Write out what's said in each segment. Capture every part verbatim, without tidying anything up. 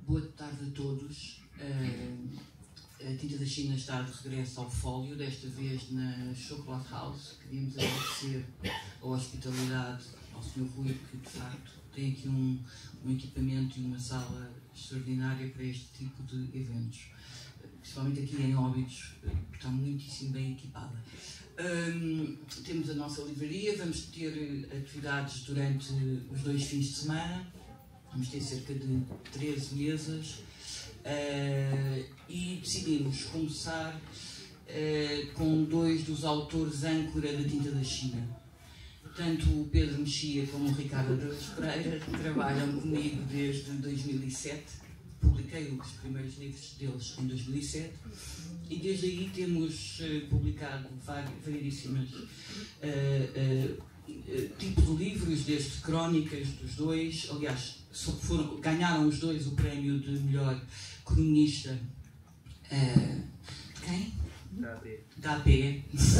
Boa tarde a todos. Uh, a Tinta da China está de regresso ao fólio, desta vez na Chocolate House. Queríamos agradecer a hospitalidade ao senhor Rui, que de facto tem aqui um, um equipamento e uma sala extraordinária para este tipo de eventos. Principalmente aqui em Óbidos, está muitíssimo bem equipada. Um, temos a nossa livraria, vamos ter atividades durante os dois fins de semana. Vamos ter cerca de treze mesas uh, e decidimos começar uh, com dois dos autores âncora da Tinta da China. Tanto o Pedro Mexia como o Ricardo Araújo Pereira trabalham comigo desde dois mil e sete. Publiquei os primeiros livros deles em dois mil e sete e desde aí temos uh, publicado variedíssimas uh, uh, uh, tipos de livros, desde crónicas dos dois. Aliás, foram, ganharam os dois o prémio de melhor cronista uh, de quem? Da A P. Da A P.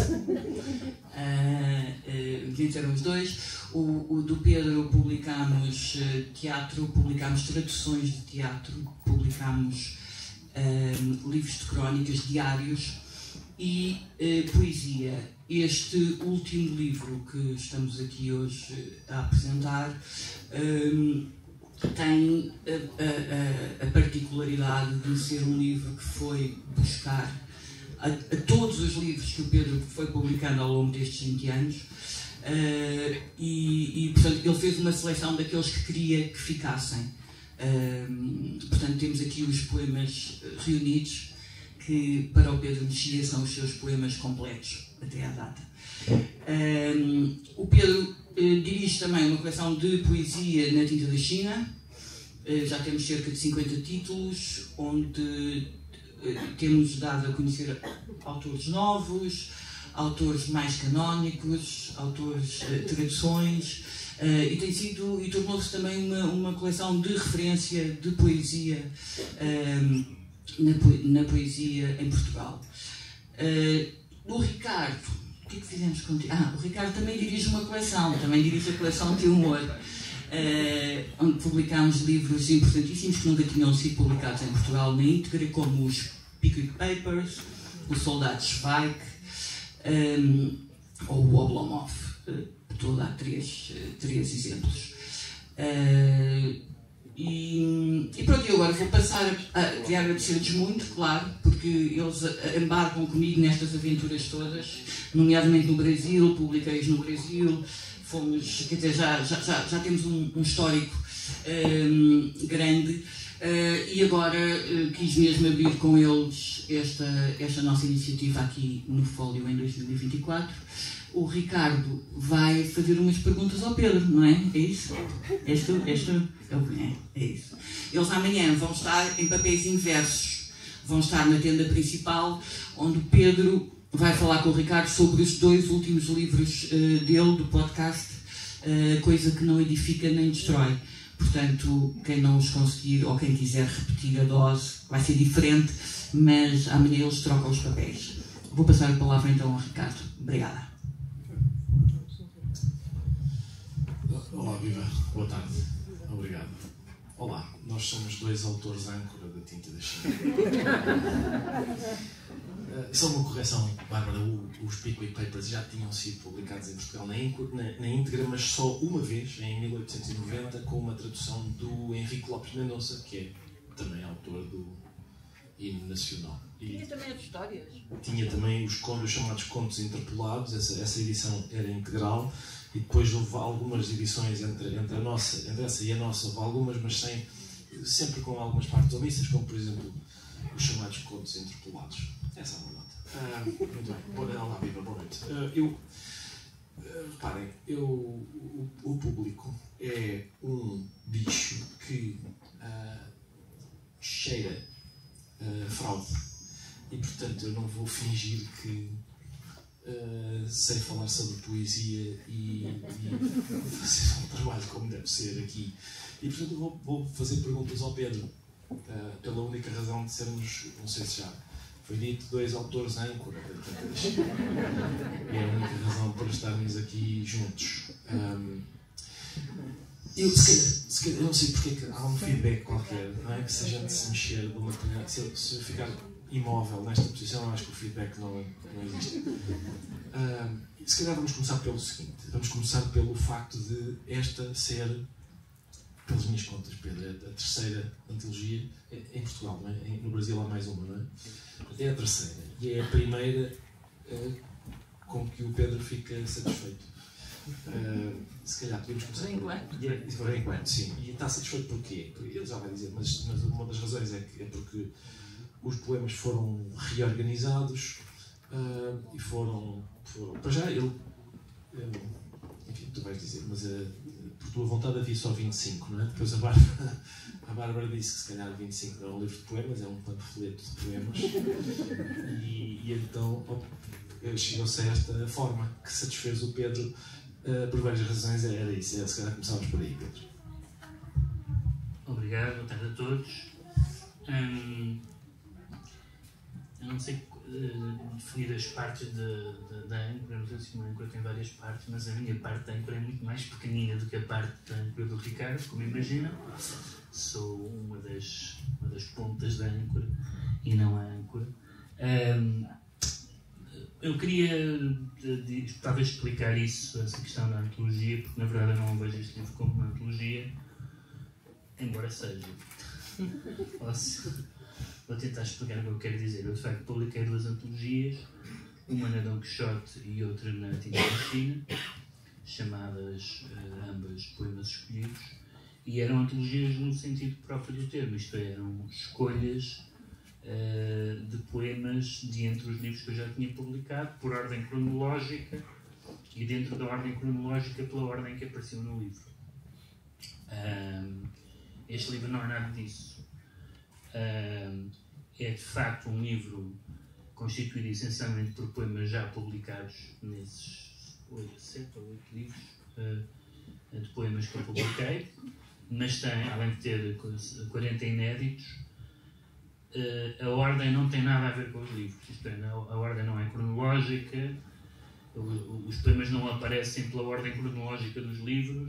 uh, uh, venceram os dois. O, o do Pedro publicámos uh, teatro, publicámos traduções de teatro, publicámos uh, livros de crónicas, diários e uh, poesia. Este último livro que estamos aqui hoje a apresentar um, tem a, a, a particularidade de ser um livro que foi buscar a, a todos os livros que o Pedro foi publicando ao longo destes vinte anos. Uh, e, e, portanto, ele fez uma seleção daqueles que queria que ficassem. Uh, portanto, temos aqui os poemas reunidos, que para o Pedro Mexia são os seus poemas completos, até à data. Uh, o Pedro uh, dirige também uma coleção de poesia na Tinta da China. Uh, já temos cerca de cinquenta títulos, onde uh, temos dado a conhecer autores novos, autores mais canónicos, autores, uh, traduções, uh, e tem sido, e tornou-se também uma, uma coleção de referência de poesia uh, na, na poesia em Portugal. Uh, o Ricardo, o que é que fizemos contigo? Ah, o Ricardo também dirige uma coleção, também dirige a coleção de humor, uh, onde publicámos livros importantíssimos que nunca tinham sido publicados em Portugal na íntegra, como os Pickwick Papers, o Soldado Zweig, Um, ou o Oblomov. Uh, estou a dar três, uh, três exemplos. Uh, e, e pronto, eu agora vou passar a, a, a agradecer-lhes muito, claro, porque eles embarcam comigo nestas aventuras todas, nomeadamente no Brasil, publiquei-os no Brasil, fomos, quer dizer, já, já, já, já temos um, um histórico um, grande. Uh, e agora uh, quis mesmo abrir com eles esta, esta nossa iniciativa aqui no Fólio em dois mil e vinte e quatro. O Ricardo vai fazer umas perguntas ao Pedro, não é? É isso? És tu? És tu? É, é isso. Eles amanhã vão estar em papéis inversos. Vão estar na tenda principal, onde o Pedro vai falar com o Ricardo sobre os dois últimos livros uh, dele, do podcast, uh, Coisa que não edifica nem destrói. Portanto, quem não os conseguir ou quem quiser repetir a dose vai ser diferente, mas amanhã eles trocam os papéis. Vou passar a palavra então ao Ricardo. Obrigada. Olá, Viva. Boa tarde. Obrigado. Olá, nós somos dois autores âncora da Tinta da China. Só uma correção, Bárbara, os Pickwick Papers já tinham sido publicados em Portugal na, na, na íntegra, mas só uma vez, em mil oitocentos e noventa, com uma tradução do Henrique Lopes Mendonça, que é também autor do Hino Nacional. E tinha também as histórias. Tinha também os, os chamados Contos Interpolados, essa, essa edição era integral, e depois houve algumas edições entre, entre, a nossa, entre essa e a nossa, houve algumas, mas sem, sempre com algumas partes omissas, como por exemplo os chamados Contos Interpolados. Essa é uma nota. Uh, muito bem. Olá, Viva, boa noite. Uh, eu, uh, reparem, eu, o, o público é um bicho que uh, cheira uh, fraude. E, portanto, eu não vou fingir que uh, sei falar sobre poesia e, e fazer um trabalho como deve ser aqui. E, portanto, eu vou, vou fazer perguntas ao Pedro, uh, pela única razão de sermos, não sei se já foi dito, dois autores âncora da Tinta da China. É a única razão para estarmos aqui juntos. Um, Eu, se calhar, se calhar, eu não sei porque é que há um feedback qualquer, não é? Que se a gente se mexer de uma maneira, se eu, se eu ficar imóvel nesta posição, eu acho que o feedback não, não existe. Uh, se calhar vamos começar pelo seguinte, vamos começar pelo facto de esta ser, pelas minhas contas, Pedro, a terceira antologia em Portugal, não é? No Brasil há mais uma, não é? É a terceira e é a primeira uh, com que o Pedro fica satisfeito. Uh, se calhar podemos começar por, yeah, por enquanto, sim. E está satisfeito porquê? Ele já vai dizer, mas, mas uma das razões é, que, é porque os poemas foram reorganizados uh, e foram, foram. Para já, ele. ele enfim, tu vais dizer, mas uh, por tua vontade havia só vinte e cinco, não é? Depois a Bárbara, a Bárbara disse que se calhar vinte e cinco não é um livro de poemas, é um panfleto de poemas. E, e então chegou-se a esta forma que satisfez o Pedro. Uh, por várias razões, era isso. É, se calhar começávamos por aí, Pedro. Obrigado, boa tarde a todos. Hum, eu não sei uh, definir as partes da âncora, não sei se uma âncora tem várias partes, mas a minha parte da âncora é muito mais pequenina do que a parte da âncora do Ricardo, como imaginam. Sou uma das, uma das pontas da âncora e não a âncora. Um, Eu queria talvez explicar isso, essa questão da antologia, porque na verdade eu não vejo este livro como uma antologia, embora seja. Posso, vou tentar explicar o que eu quero dizer. Eu de facto publiquei duas antologias, uma na Dom Quixote e outra na Tinta da China, chamadas uh, ambas Poemas Escolhidos, e eram antologias no sentido próprio do termo, isto é, eram escolhas Uh, de poemas de entre os livros que eu já tinha publicado, por ordem cronológica e dentro da ordem cronológica pela ordem que apareceu no livro. Uh, este livro não é nada disso. Uh, é de facto um livro constituído essencialmente por poemas já publicados nesses oito, sete ou oito livros uh, de poemas que eu publiquei, mas tem, além de ter quarenta inéditos, Uh, a ordem não tem nada a ver com os livros, isto é, não, a ordem não é cronológica, o, o, os poemas não aparecem pela ordem cronológica dos livros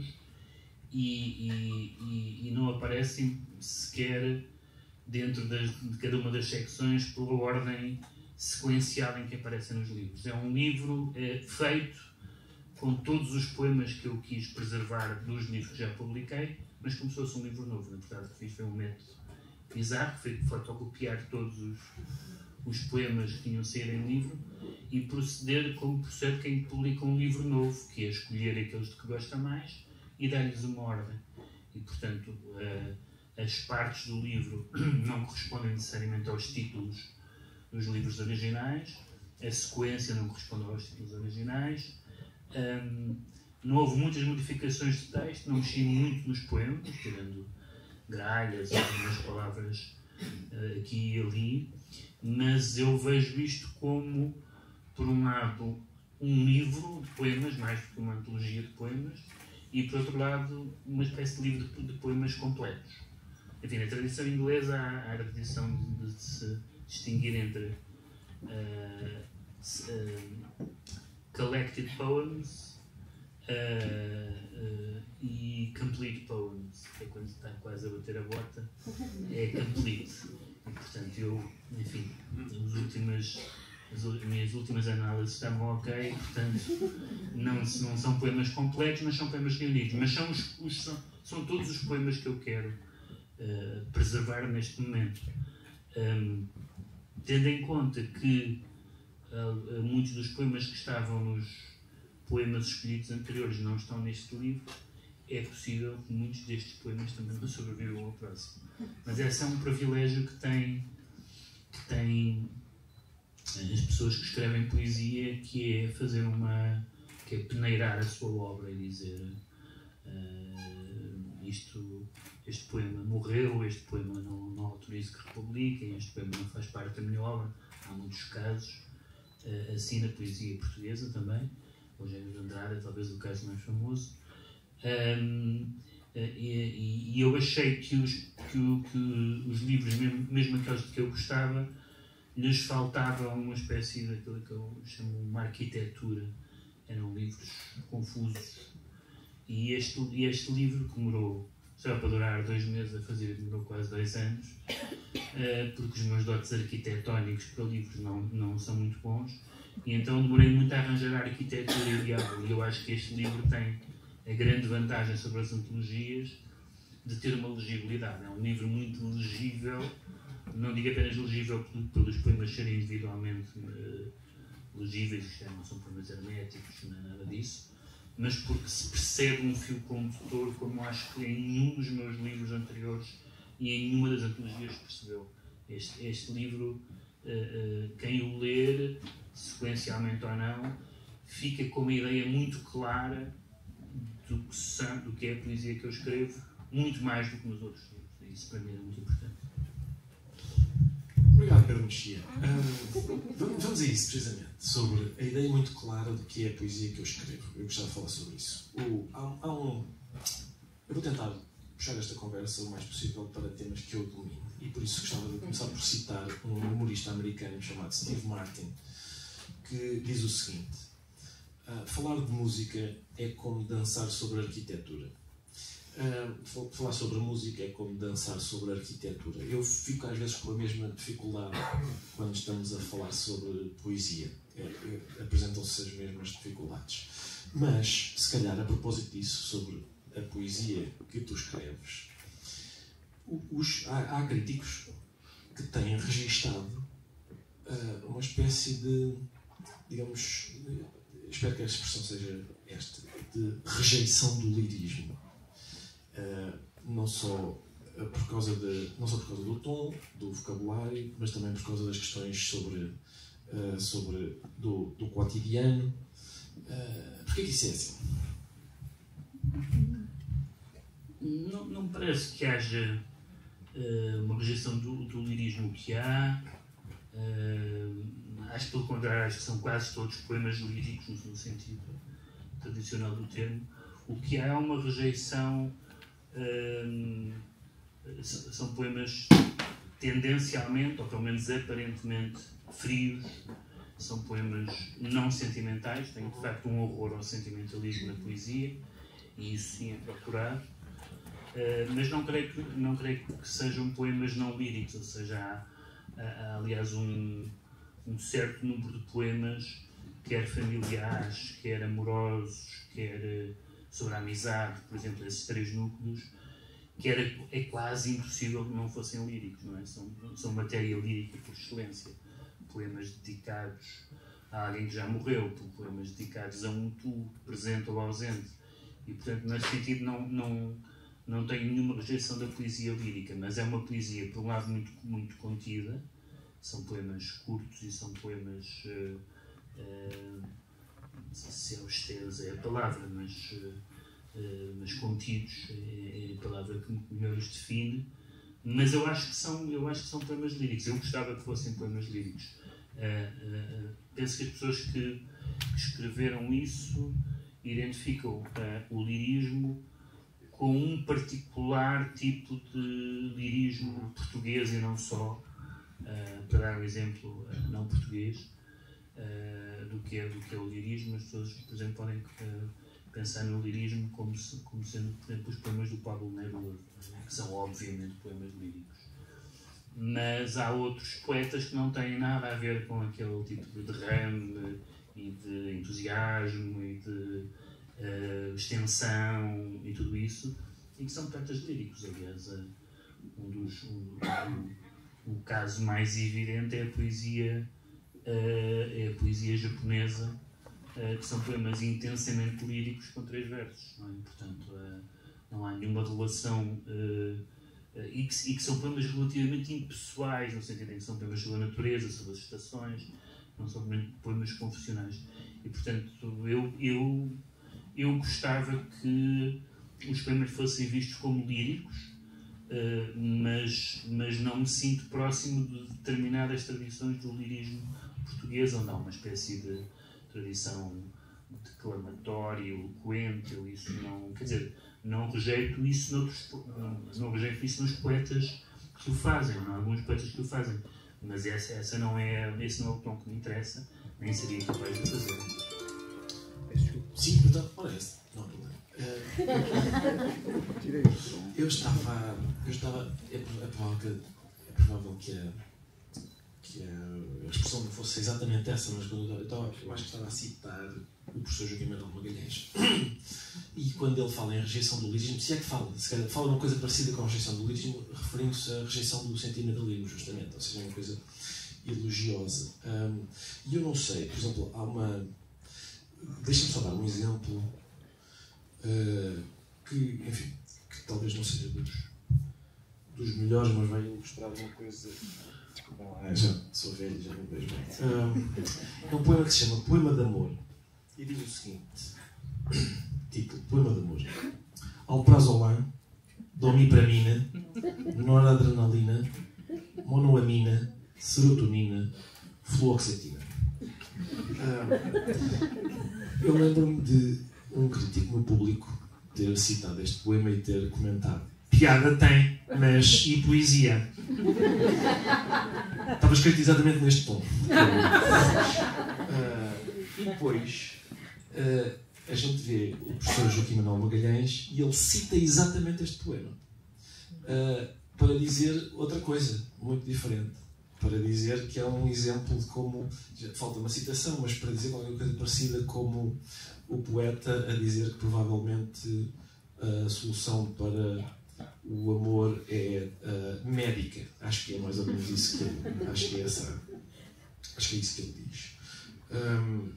e, e, e, e não aparecem sequer dentro das, de cada uma das secções pela ordem sequencial em que aparecem nos livros. É um livro é, feito com todos os poemas que eu quis preservar dos livros que já publiquei, mas como se fosse um livro novo. Na verdade, o que fiz foi um método bizarro, foi fotocopiar todos os, os poemas que tinham saído em livro e proceder como procede quem publica um livro novo, que é escolher aqueles de que gosta mais e dar-lhes uma ordem. E, portanto, uh, as partes do livro não correspondem necessariamente aos títulos dos livros originais, a sequência não corresponde aos títulos originais. Um, não houve muitas modificações de texto, não mexi muito nos poemas, tirando gralhas, algumas palavras uh, aqui e ali, mas eu vejo isto como, por um lado, um livro de poemas, mais do que uma antologia de poemas, e, por outro lado, uma espécie de livro de, de poemas completos. Enfim, na tradição inglesa há, há a tradição de, de se distinguir entre uh, uh, collected poems uh, uh, e complete poems, que é quando está quase a bater a bota, é complete. E, portanto, eu, enfim, as últimas, as minhas últimas análises estavam ok, portanto, não, não são poemas completos, mas são poemas reunidos. Mas são, os, os, são, são todos os poemas que eu quero uh, preservar neste momento. Um, tendo em conta que uh, muitos dos poemas que estavam nos poemas escolhidos anteriores não estão neste livro, é possível que muitos destes poemas também não sobrevivam ao próximo. Mas esse é um privilégio que tem, que tem as pessoas que escrevem poesia, que é fazer uma... que é peneirar a sua obra e dizer uh, isto, este poema morreu, este poema não, não autorizo que republiquem, este poema não faz parte da minha obra. Há muitos casos, uh, assim na poesia portuguesa também. O Eugênio de Andrade é talvez o caso mais famoso. Um, e, e eu achei que os, que, que os livros, mesmo, mesmo aqueles de que eu gostava, lhes faltava uma espécie daquilo que eu chamo uma arquitetura. Eram livros confusos e este, este livro, que demorou, só para durar dois meses a fazer, demorou quase dois anos, uh, porque os meus dotes arquitetónicos para livros não, não são muito bons, e então demorei muito a arranjar a arquitetura ideal. E eu acho que este livro tem a grande vantagem sobre as antologias de ter uma legibilidade. É um livro muito legível, não digo apenas legível pelos poemas serem individualmente uh, legíveis, que não são poemas herméticos, não é nada disso, mas porque se percebe um fio condutor, como acho que em nenhum dos meus livros anteriores e em nenhuma das antologias percebeu. Este, este livro, uh, uh, quem o ler, sequencialmente ou não, fica com uma ideia muito clara do que, são, do que é a poesia que eu escrevo, muito mais do que nos outros livros. E isso para mim é muito importante. Obrigado, Pedro Mexia. Uh, vamos a isso, precisamente, sobre a ideia muito clara do que é a poesia que eu escrevo. Eu gostava de falar sobre isso. O, há, há um, eu vou tentar puxar esta conversa o mais possível para temas que eu domino. E por isso gostava de começar por citar um humorista americano chamado Steve Martin, que diz o seguinte: uh, falar de música é como dançar sobre arquitetura. Uh, falar sobre música é como dançar sobre arquitetura. Eu fico às vezes com a mesma dificuldade quando estamos a falar sobre poesia. É, é, apresentam-se as mesmas dificuldades. Mas, se calhar, a propósito disso, sobre a poesia que tu escreves, os, há, há críticos que têm registado uh, uma espécie de, digamos, espero que a expressão seja esta, de rejeição do lirismo. Uh, não só uh, por causa de, não só por causa do tom, do vocabulário, mas também por causa das questões sobre, uh, sobre do, do cotidiano. Uh, Porquê que isso é assim? Não, não me parece que haja uh, uma rejeição do, do lirismo que há. Uh, acho pelo contrário, acho que são quase todos poemas líricos no sentido tradicional do termo. O que há é uma rejeição. Uh, são poemas tendencialmente, ou pelo menos aparentemente, frios. São poemas não sentimentais. Tenho de facto um horror ao sentimentalismo na poesia, e isso sim é procurado. Uh, mas não creio, que, não creio que sejam poemas não líricos, ou seja, há, há aliás um, um certo número de poemas, quer familiares, quer amorosos, quer sobre a amizade, por exemplo, esses três núcleos, que era, é quase impossível que não fossem líricos, não é? São, são matéria lírica por excelência. Poemas dedicados a alguém que já morreu, poemas dedicados a um tu, presente ou ausente. E, portanto, nesse sentido, não, não, não tenho nenhuma rejeição da poesia lírica, mas é uma poesia, por um lado, muito, muito contida. São poemas curtos e são poemas... Uh, uh, não sei se é austeros é a palavra, mas, uh, mas contidos é, é a palavra que melhor os define. Mas eu acho que são, eu acho que são poemas líricos. Eu gostava que fossem poemas líricos. Uh, uh, penso que as pessoas que, que escreveram isso identificam uh, o lirismo com um particular tipo de lirismo português e não só. Uh, para dar um exemplo uh, não português, Uh, do, que é, do que é o lirismo, as pessoas, por exemplo, podem uh, pensar no lirismo como, se, como sendo, por exemplo, os poemas do Pablo Neruda, que são, obviamente, poemas líricos. Mas há outros poetas que não têm nada a ver com aquele tipo de derrame e de entusiasmo e de uh, extensão e tudo isso, e que são poetas líricos. Aliás, uh, um dos, um, um, o caso mais evidente é a poesia Uh, é a poesia japonesa, uh, que são poemas intensamente líricos com três versos, não é? Portanto, uh, não há nenhuma relação, uh, uh, e, que, e que são poemas relativamente impessoais, no sentido em que são poemas sobre a natureza, sobre as estações, não são poemas confessionais. E, portanto, eu, eu, eu gostava que os poemas fossem vistos como líricos, uh, mas, mas não me sinto próximo de determinadas tradições do lirismo português, ou não, uma espécie de tradição declamatória, eloquente. Eu isso não, quer dizer, não rejeito isso noutros, não rejeito isso nos poetas que o fazem, não há alguns poetas que o fazem, mas essa, essa não é, esse não é o tom que me interessa, nem seria capaz de fazer. Sim, então, olha, não há problema. Eu estava. Eu estava. É provável que, é provável que, a, que a, a expressão não fosse exatamente essa, mas quando eu, estava, eu acho que estava a citar o professor Joaquim Manuel Magalhães. E quando ele fala em rejeição do lirismo, se é que fala, se calhar, fala uma coisa parecida com a rejeição do lirismo, referindo-se à rejeição do sentimentalismo, justamente, ou seja, uma coisa elogiosa. Um, e eu não sei, por exemplo, há uma. Deixa-me só dar um exemplo uh, que, enfim, que talvez não seja dos, dos melhores, mas vai ilustrar uma coisa. Ah, já sou velho, já não vejo bem. Um, é um poema que se chama Poema de Amor. E diz o seguinte: título, Poema de Amor. Alprazolam, domipramina, noradrenalina, monoamina, serotonina, fluoxetina. Um, eu lembro-me de um crítico no público ter citado este poema e ter comentado: piada tem, mas e poesia? Estava escrito exatamente neste tom. Uh, e depois uh, a gente vê o professor Joaquim Manuel Magalhães e ele cita exatamente este poema uh, para dizer outra coisa muito diferente. Para dizer que é um exemplo de como, já falta uma citação, mas para dizer qualquer coisa parecida, como o poeta a dizer que provavelmente a solução para o amor é uh, médica. Acho que é mais ou menos isso que ele, acho que é essa, acho que é isso que ele diz. Um,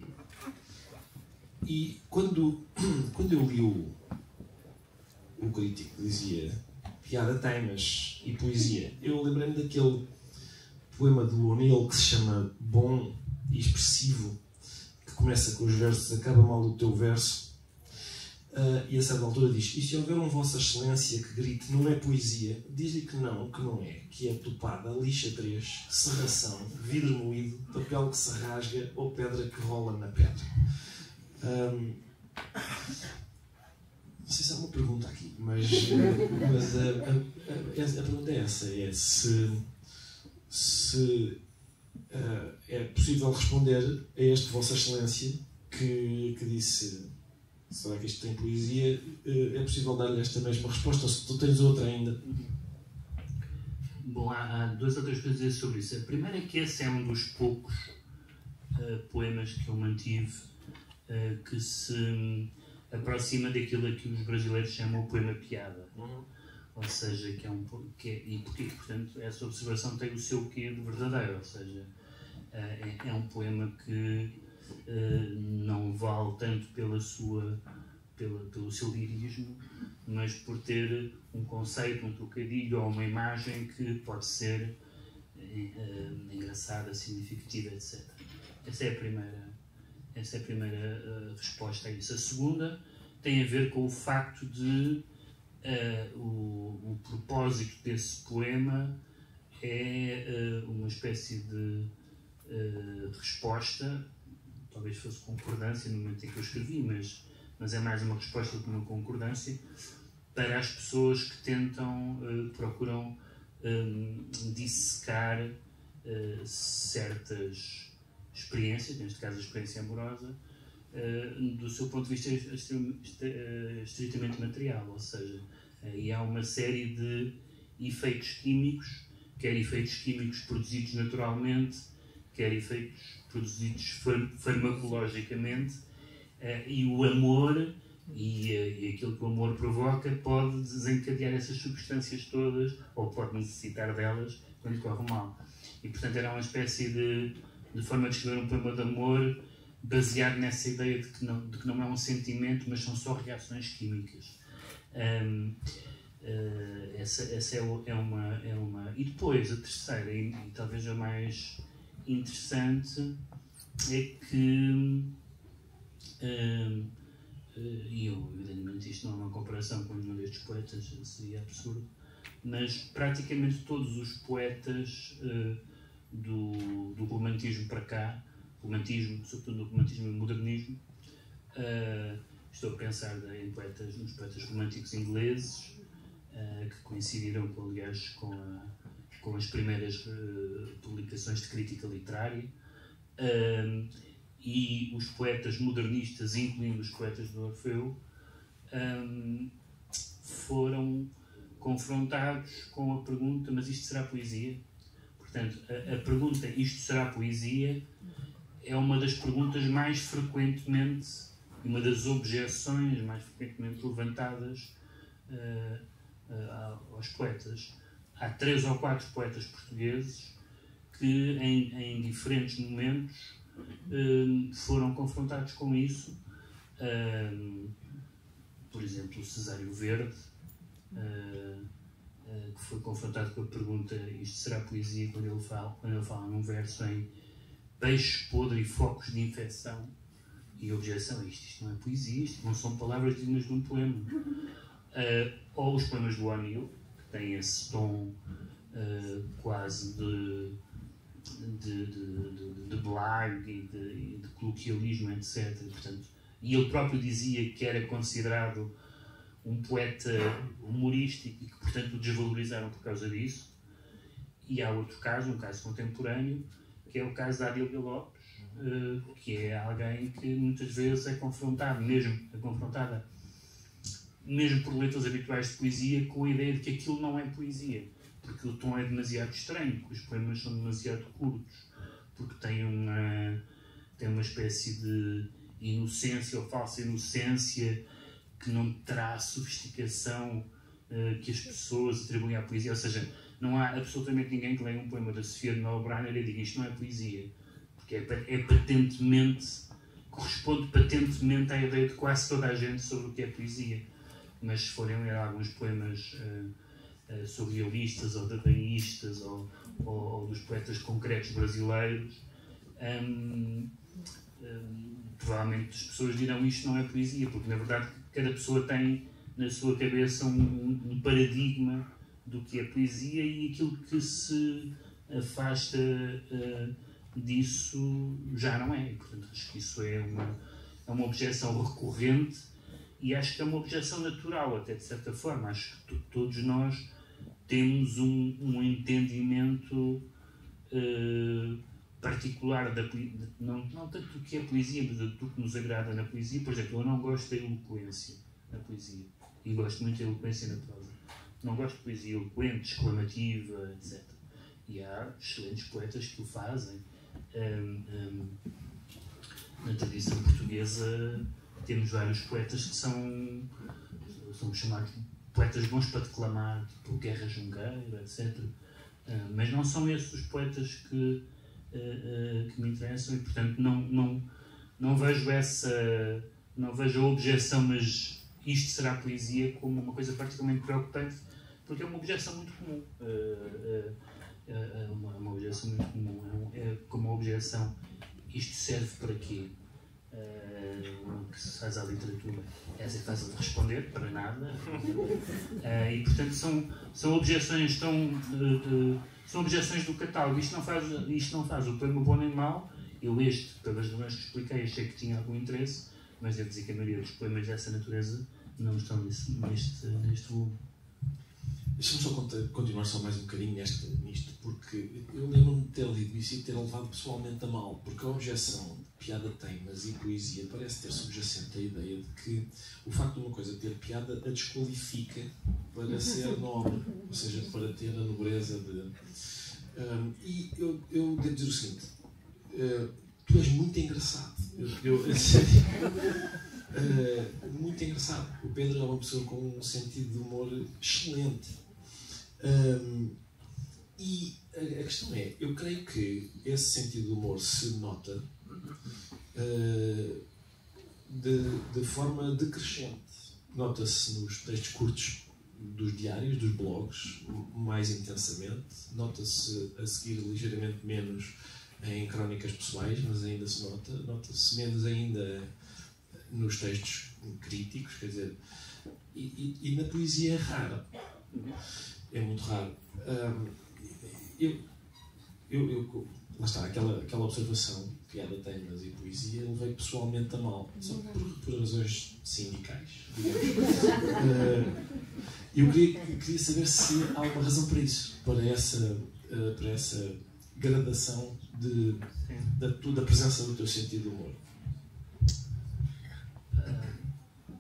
e quando, quando eu li o, o crítico que dizia piada tem, mas e poesia, eu lembrei-me daquele poema do O'Neill que se chama Bom e Expressivo, que começa com os versos acaba mal o teu verso, uh, e a certa altura diz: e se houver um Vossa Excelência que grite não é poesia, diz-lhe que não, que não é, que é topada, lixa três, serração, vidro moído, papel que se rasga ou pedra que rola na pedra. Um, não sei se há uma pergunta aqui, mas, mas a, a, a, a pergunta é essa, é se se uh, é possível responder a este Vossa Excelência que, que disse: será que isto tem poesia? Uh, é possível dar-lhe esta mesma resposta, ou se tu tens outra ainda? Bom, há, há duas ou três coisas a dizer sobre isso. A primeira é que esse é um dos poucos uh, poemas que eu mantive uh, que se aproxima daquilo a que os brasileiros chamam o poema piada. Uhum. Ou seja, que é um que é, e porque, portanto, essa observação tem o seu quê de verdadeiro, ou seja, é, é um poema que uh, não vale tanto pela sua, pela, pelo seu lirismo, mas por ter um conceito, um trocadilho ou uma imagem que pode ser uh, engraçada, significativa, etcétera. Essa é a primeira, essa é a primeira uh, resposta a isso. A segunda tem a ver com o facto de Uh, o, o propósito desse poema é uh, uma espécie de uh, resposta, talvez fosse concordância no momento em que eu escrevi, mas, mas é mais uma resposta do que uma concordância, para as pessoas que tentam, uh, procuram um, dissecar uh, certas experiências, neste caso a experiência amorosa, Uh, do seu ponto de vista estritamente material, ou seja, aí há uma série de efeitos químicos, quer efeitos químicos produzidos naturalmente, quer efeitos produzidos far farmacologicamente, uh, e o amor e, uh, e aquilo que o amor provoca pode desencadear essas substâncias todas, ou pode necessitar delas quando corre mal. E portanto era uma espécie de, de forma de escrever um poema de amor baseado nessa ideia de que, não, de que não é um sentimento, mas são só reações químicas. Um, uh, essa essa é, é, uma, é uma... E depois, a terceira, e, e talvez a mais interessante, é que... Um, e eu, evidentemente, isto não é uma comparação com nenhum destes poetas, seria absurdo, mas praticamente todos os poetas uh, do, do romantismo para cá, romantismo, sobretudo no romantismo e modernismo, uh, estou a pensar em poetas, nos poetas românticos ingleses, uh, que coincidiram, aliás, com, a, com as primeiras uh, publicações de crítica literária, uh, e os poetas modernistas, incluindo os poetas do Orfeu, um, foram confrontados com a pergunta: mas isto será poesia? Portanto, a, a pergunta "isto será poesia" é uma das perguntas mais frequentemente, uma das objeções mais frequentemente levantadas uh, uh, aos poetas. Há três ou quatro poetas portugueses que, em, em diferentes momentos, uh, foram confrontados com isso. Uh, por exemplo, o Cesário Verde, uh, uh, que foi confrontado com a pergunta "isto será poesia?", quando ele fala, quando ele fala num verso em "peixe podre e focos de infecção", e a objeção é isto, isto não é poesia, isto não são palavras dignas de um poema. Uh, ou os poemas do O'Neill, que têm esse tom uh, quase de, de, de, de, de blague e de, de coloquialismo, etcétera. Portanto, e ele próprio dizia que era considerado um poeta humorístico e que, portanto, o desvalorizaram por causa disso. E há outro caso, um caso contemporâneo, que é o caso da Adília Lopes, uh, que é alguém que muitas vezes é confrontado, mesmo é confrontada, mesmo por leitores habituais de poesia, com a ideia de que aquilo não é poesia, porque o tom é demasiado estranho, porque os poemas são demasiado curtos, porque têm uma, têm uma espécie de inocência ou falsa inocência que não terá a sofisticação uh, que as pessoas atribuem à poesia. Ou seja, não há absolutamente ninguém que leia um poema da Sofia de Melbrenner e diga "isto não é poesia", porque é, é patentemente, corresponde patentemente à ideia de quase toda a gente sobre o que é poesia. Mas se forem ler alguns poemas uh, uh, surrealistas ou dadaístas ou, ou, ou dos poetas concretos brasileiros, um, um, provavelmente as pessoas dirão "isto não é poesia", porque na verdade cada pessoa tem na sua cabeça um, um paradigma do que é poesia, e aquilo que se afasta uh, disso já não é. E, portanto, acho que isso é uma, é uma objeção recorrente, e acho que é uma objeção natural, até de certa forma. Acho que todos nós temos um, um entendimento uh, particular da poesia, não, não tanto do que é poesia, mas do que nos agrada na poesia. Por exemplo, eu não gosto da eloquência na poesia, e gosto muito da eloquência na prosa. Não gosto de poesia eloquente, exclamativa, etcétera. E há excelentes poetas que o fazem. Um, um, na tradição portuguesa temos vários poetas que são, são chamados poetas bons para declamar, tipo Guerra Junqueiro, etcétera. Uh, mas não são esses os poetas que, uh, uh, que me interessam, e portanto não, não, não vejo essa, não vejo a objeção "mas isto será poesia" como uma coisa particularmente preocupante, porque é uma objeção muito comum. Uh, uh, é uma, uma objeção muito comum. É, é como uma objeção "isto serve para quê?", uh, que se faz à literatura. Essa é fácil de responder: para nada. Uh, e portanto são, são objeções tão, uh, de, são objeções do catálogo. Isto não faz, isto não faz o poema bom nem mau. Eu este, pelas razões que expliquei, achei que tinha algum interesse, mas devo dizer que a maioria dos poemas dessa natureza não estão nesse, neste, neste volume. Deixa-me só continuar só mais um bocadinho neste, nisto, porque eu lembro-me de ter lido isso e ter levado pessoalmente a mal, porque a objeção de piada tem, mas e poesia parece ter subjacente a ideia de que o facto de uma coisa ter piada a desqualifica para ser nobre, ou seja, para ter a nobreza de... Um, e eu, eu devo dizer o seguinte, uh, tu és muito engraçado. Eu, eu, uh, muito engraçado. O Pedro é uma pessoa com um sentido de humor excelente. Um, e a, a questão é, eu creio que esse sentido de humor se nota uh, de, de forma decrescente. Nota-se nos textos curtos dos diários, dos blogs, mais intensamente. Nota-se a seguir ligeiramente menos em crónicas pessoais, mas ainda se nota. Nota-se menos ainda nos textos críticos, quer dizer, e, e, e na poesia é raro. É muito raro. Um, eu, eu, eu, lá está, aquela, aquela observação, piada tem, mas e poesia, eu levei pessoalmente a mal, só por, por razões sindicais, digamos. Uh, eu queria, queria saber se há alguma razão para isso, para essa, uh, para essa gradação de, da, da presença do teu sentido de humor. Uh,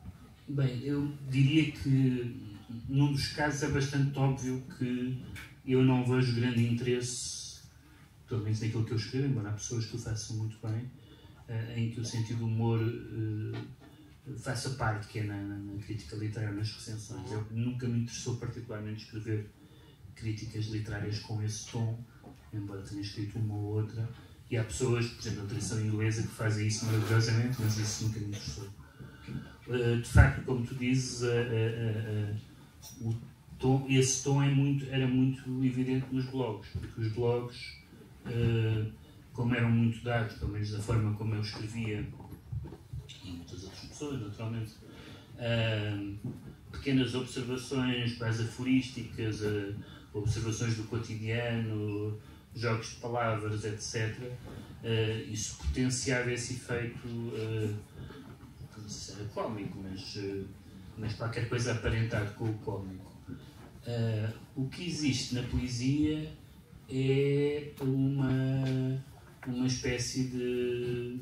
Bem, eu diria que num dos casos é bastante óbvio que eu não vejo grande interesse, pelo menos naquilo que eu escrevo, embora há pessoas que o façam muito bem, uh, em que o sentido do humor uh, faça parte, que é na, na, na crítica literária, nas recensões. Eu nunca me interessou particularmente escrever críticas literárias com esse tom, embora tenha escrito uma ou outra, e há pessoas, por exemplo, na tradição inglesa, que fazem isso maravilhosamente, mas isso nunca me interessou. Uh, de facto, como tu dizes, uh, uh, uh, uh, o tom, esse tom é muito, era muito evidente nos blogs, porque os blogs, uh, como eram muito dados, pelo menos da forma como eu escrevia, e muitas outras pessoas, naturalmente, uh, pequenas observações quase aforísticas, uh, observações do cotidiano, jogos de palavras, etcétera, uh, isso potenciava esse efeito, uh, não sei se era cómico, mas, uh, mas qualquer coisa aparentado com o cómico. Uh, o que existe na poesia é uma, uma espécie de...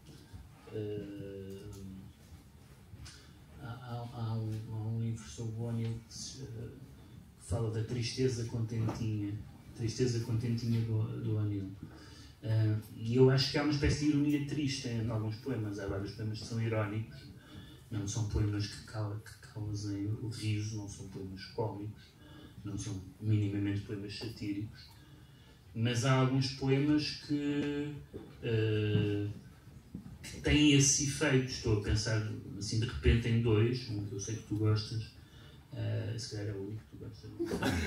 Uh, há, há, há, um, há um livro sobre o O'Neill que, se, uh, que fala da tristeza contentinha, tristeza contentinha do, do O'Neill. Uh, e eu acho que há uma espécie de ironia triste em alguns poemas. Há vários poemas que são irónicos, não são poemas que, cala, que causem o riso, não são poemas cómicos, não são minimamente poemas satíricos, mas há alguns poemas que, uh, que têm esse efeito. Estou a pensar assim de repente em dois, um que eu sei que tu gostas, uh, se calhar é o único que tu gostas.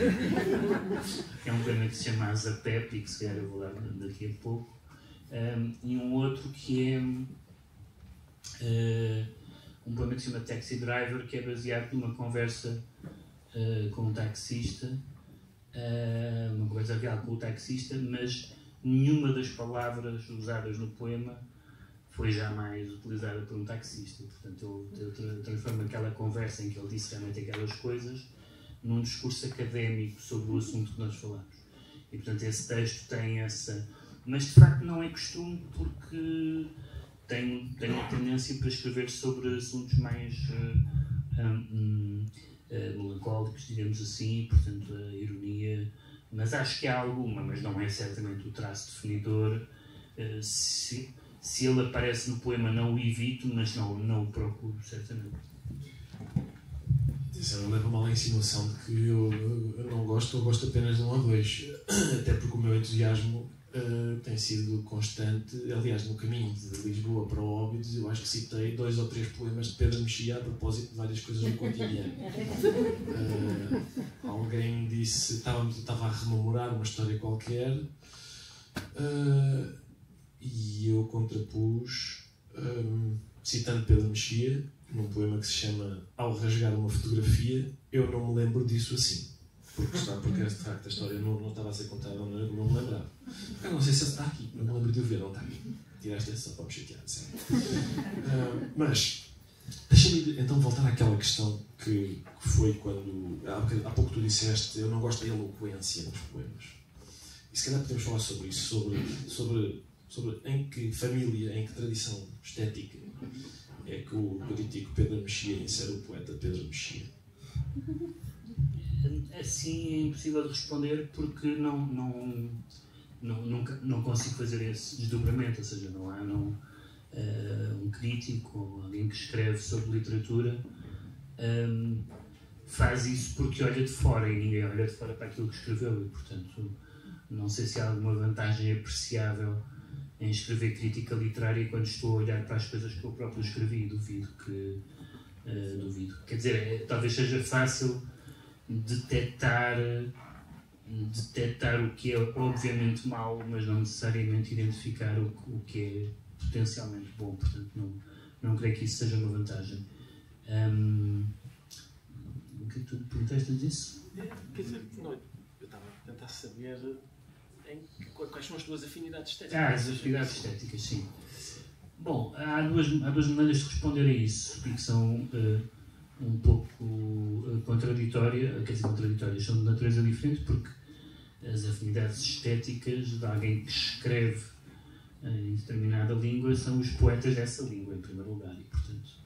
É um poema que se chama Asa Pepe, que se calhar eu vou lá daqui a pouco, um, e um outro que é uh, um poema que se chama Taxi Driver, que é baseado numa conversa uh, com um taxista, uh, uma conversa real com o taxista, mas nenhuma das palavras usadas no poema foi jamais utilizada por um taxista. Portanto, eu, eu transformo aquela conversa em que ele disse realmente aquelas coisas num discurso académico sobre o assunto que nós falamos. E, portanto, esse texto tem essa... Mas, de facto, não é costume, porque tenho, tenho a tendência para escrever sobre assuntos mais uh, um, uh, melancólicos, digamos assim, portanto, a ironia... Mas acho que há alguma, mas não é certamente o traço definidor. Uh, se, se ele aparece no poema, não o evito, mas não, não o procuro, certamente. Atenção, leva-me à insinuação de que eu, eu não gosto, eu gosto apenas de um ou dois. Até porque o meu entusiasmo uh, tem sido constante. Aliás, no caminho de Lisboa para o Óbidos, eu acho que citei dois ou três poemas de Pedro Mexia a propósito de várias coisas do cotidiano. Uh, alguém me disse, estava, estava a rememorar uma história qualquer, uh, e eu contrapus, um, citando Pedro Mexia, num poema que se chama Ao Rasgar uma Fotografia, eu não me lembro disso assim. Porque, está, porque de facto a história não, não estava a ser contada, não, não me lembrava. Eu não sei se está aqui, não me lembro de o ver, não está aqui. Tiraste essa só para me chatear, sério. Uh, mas, deixa-me então voltar àquela questão que, que foi quando, há, há pouco tu disseste, eu não gosto da eloquência nos poemas. E se calhar podemos falar sobre isso, sobre, sobre, sobre em que família, em que tradição estética é que o crítico Pedro Mexia insere o poeta Pedro Mexia? Assim é impossível de responder, porque não, não, não, nunca, não consigo fazer esse desdobramento, ou seja, não há não, uh, um crítico ou alguém que escreve sobre literatura um, faz isso porque olha de fora, e ninguém olha de fora para aquilo que escreveu, e portanto não sei se há alguma vantagem apreciável em escrever crítica literária quando estou a olhar para as coisas que eu próprio escrevi. Duvido que... Uh, duvido. Quer dizer, é, talvez seja fácil detectar, detectar o que é obviamente mau, mas não necessariamente identificar o, o que é potencialmente bom. Portanto, não, não creio que isso seja uma vantagem. Um, o que tu perguntaste disso? Quer dizer, não, eu estava a tentar saber... Em, quais são as tuas afinidades estéticas? Ah, as afinidades estéticas, sim. Bom, há duas, há duas maneiras de responder a isso, que são uh, um pouco uh, contraditórias, quer dizer, contraditórias, são de natureza diferente, porque as afinidades estéticas de alguém que escreve uh, em determinada língua são os poetas dessa língua, em primeiro lugar, e, portanto,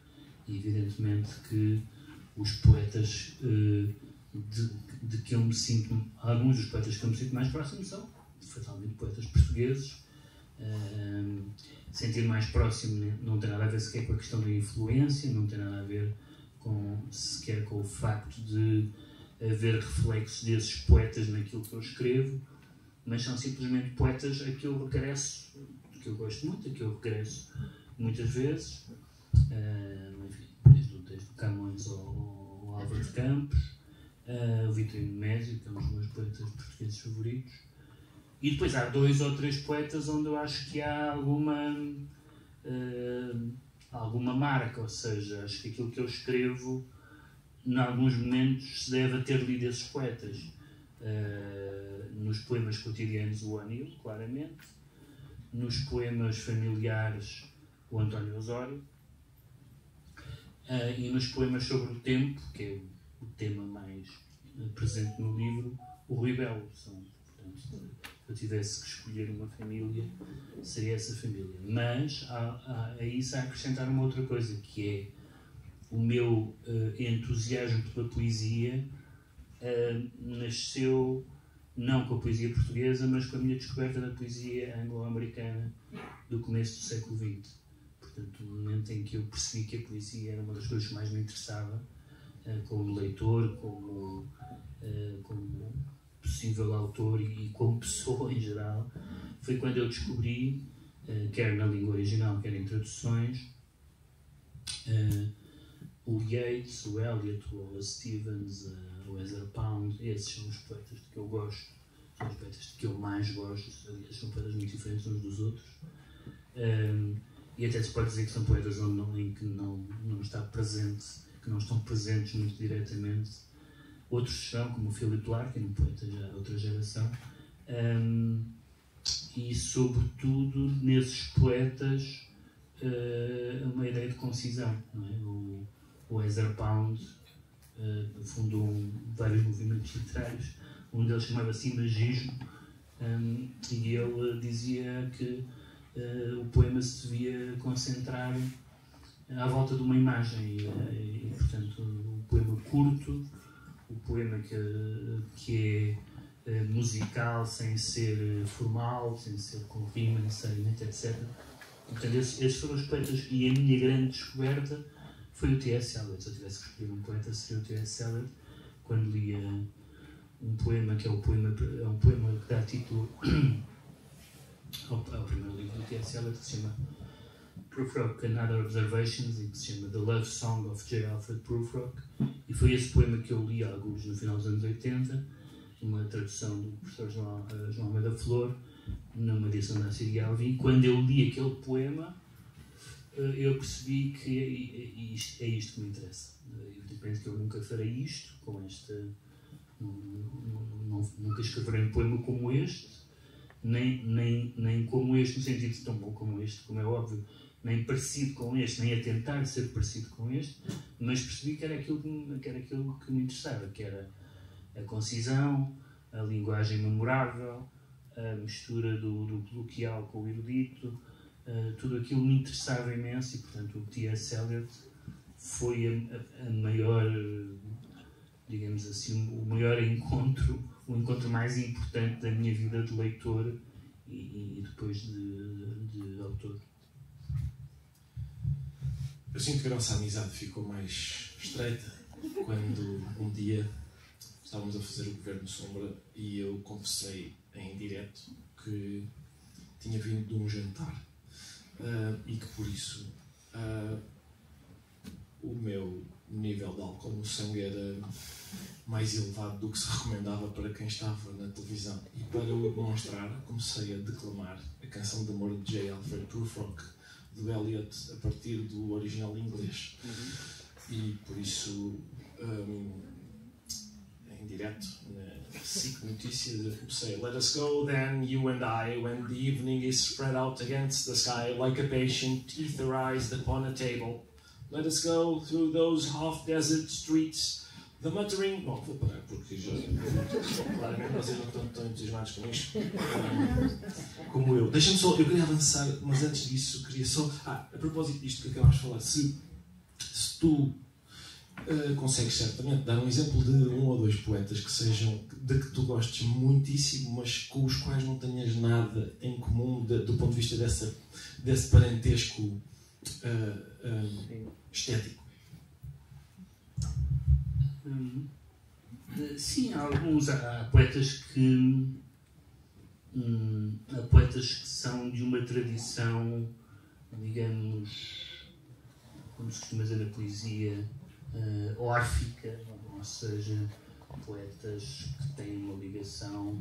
evidentemente que os poetas uh, de, de que eu me sinto, alguns dos poetas que eu me sinto mais próximo são, fatalmente, poetas portugueses. Uh, sentir mais próximo não tem nada a ver sequer com a questão da influência, não tem nada a ver com, sequer com o facto de haver reflexos desses poetas naquilo que eu escrevo, mas são simplesmente poetas a que eu regresso, que eu gosto muito, a que eu regresso muitas vezes, uh, enfim, desde, desde o Camões ao, ao Álvaro de Campos, uh, o Vitorino Mésio, que é um dos meus poetas portugueses favoritos. E depois há dois ou três poetas onde eu acho que há alguma, uh, alguma marca, ou seja, acho que aquilo que eu escrevo, em alguns momentos, se deve a ter lido esses poetas. Uh, nos poemas cotidianos, o Anil, claramente. Nos poemas familiares, o António Osório. Uh, e nos poemas sobre o tempo, que é o tema mais uh, presente no livro, o Rui Belo. São, portanto, eu tivesse que escolher uma família, seria essa família. Mas há, há, a isso há a acrescentar uma outra coisa, que é o meu uh, entusiasmo pela poesia uh, nasceu não com a poesia portuguesa, mas com a minha descoberta da poesia anglo-americana do começo do século vinte. Portanto, no momento em que eu percebi que a poesia era uma das coisas que mais me interessava, uh, como leitor, como, uh, como possível autor e como pessoa em geral, foi quando eu descobri, uh, quer na língua original, quer em traduções, uh, o Yeats, o Eliot, o Wallace Stevens, uh, o Ezra Pound. Esses são os poetas de que eu gosto, são os poetas de que eu mais gosto, aliás, são poetas muito diferentes uns dos outros. Um, e até se pode dizer que são poetas onde não, em que não, não está presente, que não estão presentes muito diretamente. Outros são, como o Philip Larkin, um poeta já de outra geração, um, e sobretudo nesses poetas uh, uma ideia de concisão, não é? O, o Ezra Pound uh, fundou um, vários movimentos literários, um deles chamava-se Imagismo, um, e ele dizia que uh, o poema se devia concentrar à volta de uma imagem, e, e portanto o poema curto, o poema que, que é uh, musical, sem ser uh, formal, sem ser com rima necessariamente, etcétera. Portanto, esses, esses foram os poetas, e a minha grande descoberta foi o T S Eliot. Se eu tivesse que escolher um poeta, seria o T S Eliot, quando lia um poema que é, o poema, é um poema que dá título ao, ao primeiro livro do T S Eliot, que se chama Prufrock and Other Observations, e que se chama The Love Song of J. Alfred Prufrock, e foi esse poema que eu li alguns no final dos anos oitenta, uma tradução do professor João, uh, João Almeida Flor, numa edição da Cid Alvim. E quando eu li aquele poema, uh, eu percebi que é, é, isto, é isto que me interessa. Eu penso que eu nunca farei isto, com esta... Não, não, não, nunca escreverei um poema como este, nem, nem, nem como este, no sentido de tão bom como este, como é óbvio, nem parecido com este, nem a tentar ser parecido com este, mas percebi que era aquilo que me, que era aquilo que me interessava, que era a concisão, a linguagem memorável, a mistura do, do coloquial com o erudito, uh, tudo aquilo me interessava imenso, e portanto o T S Eliot foi a, a, a maior, digamos assim, o maior encontro, o encontro mais importante da minha vida de leitor e, e depois de, de, de autor. Eu sinto que a nossa amizade ficou mais estreita quando um dia estávamos a fazer o Governo Sombra e eu confessei em direto que tinha vindo de um jantar uh, e que por isso uh, o meu nível de álcool no sangue era mais elevado do que se recomendava para quem estava na televisão. E para o demonstrar, comecei a declamar a canção de amor de J. Alfred Prufrock, do Eliot, a partir do original inglês. Uhum. E por isso, um, em direto, na SIC Notícias, eu comecei: Let us go then, you and I, when the evening is spread out against the sky, like a patient etherized upon a table. Let us go through those half-desert streets, the muttering... Bom, vou parar porque já... Claramente vocês não estão tão entusiasmados com isto um, como eu. Deixa-me só... Eu queria avançar, mas antes disso queria só... Ah, a propósito disto que acabámos de falar, se, se tu uh, consegues certamente dar um exemplo de um ou dois poetas que sejam, de que tu gostes muitíssimo, mas com os quais não tenhas nada em comum de, do ponto de vista dessa, desse parentesco uh, uh, estético. Hum, sim, há alguns. Há, há poetas que. Hum, há poetas que são de uma tradição, digamos, como se costuma dizer na poesia, uh, órfica, ou seja, poetas que têm uma ligação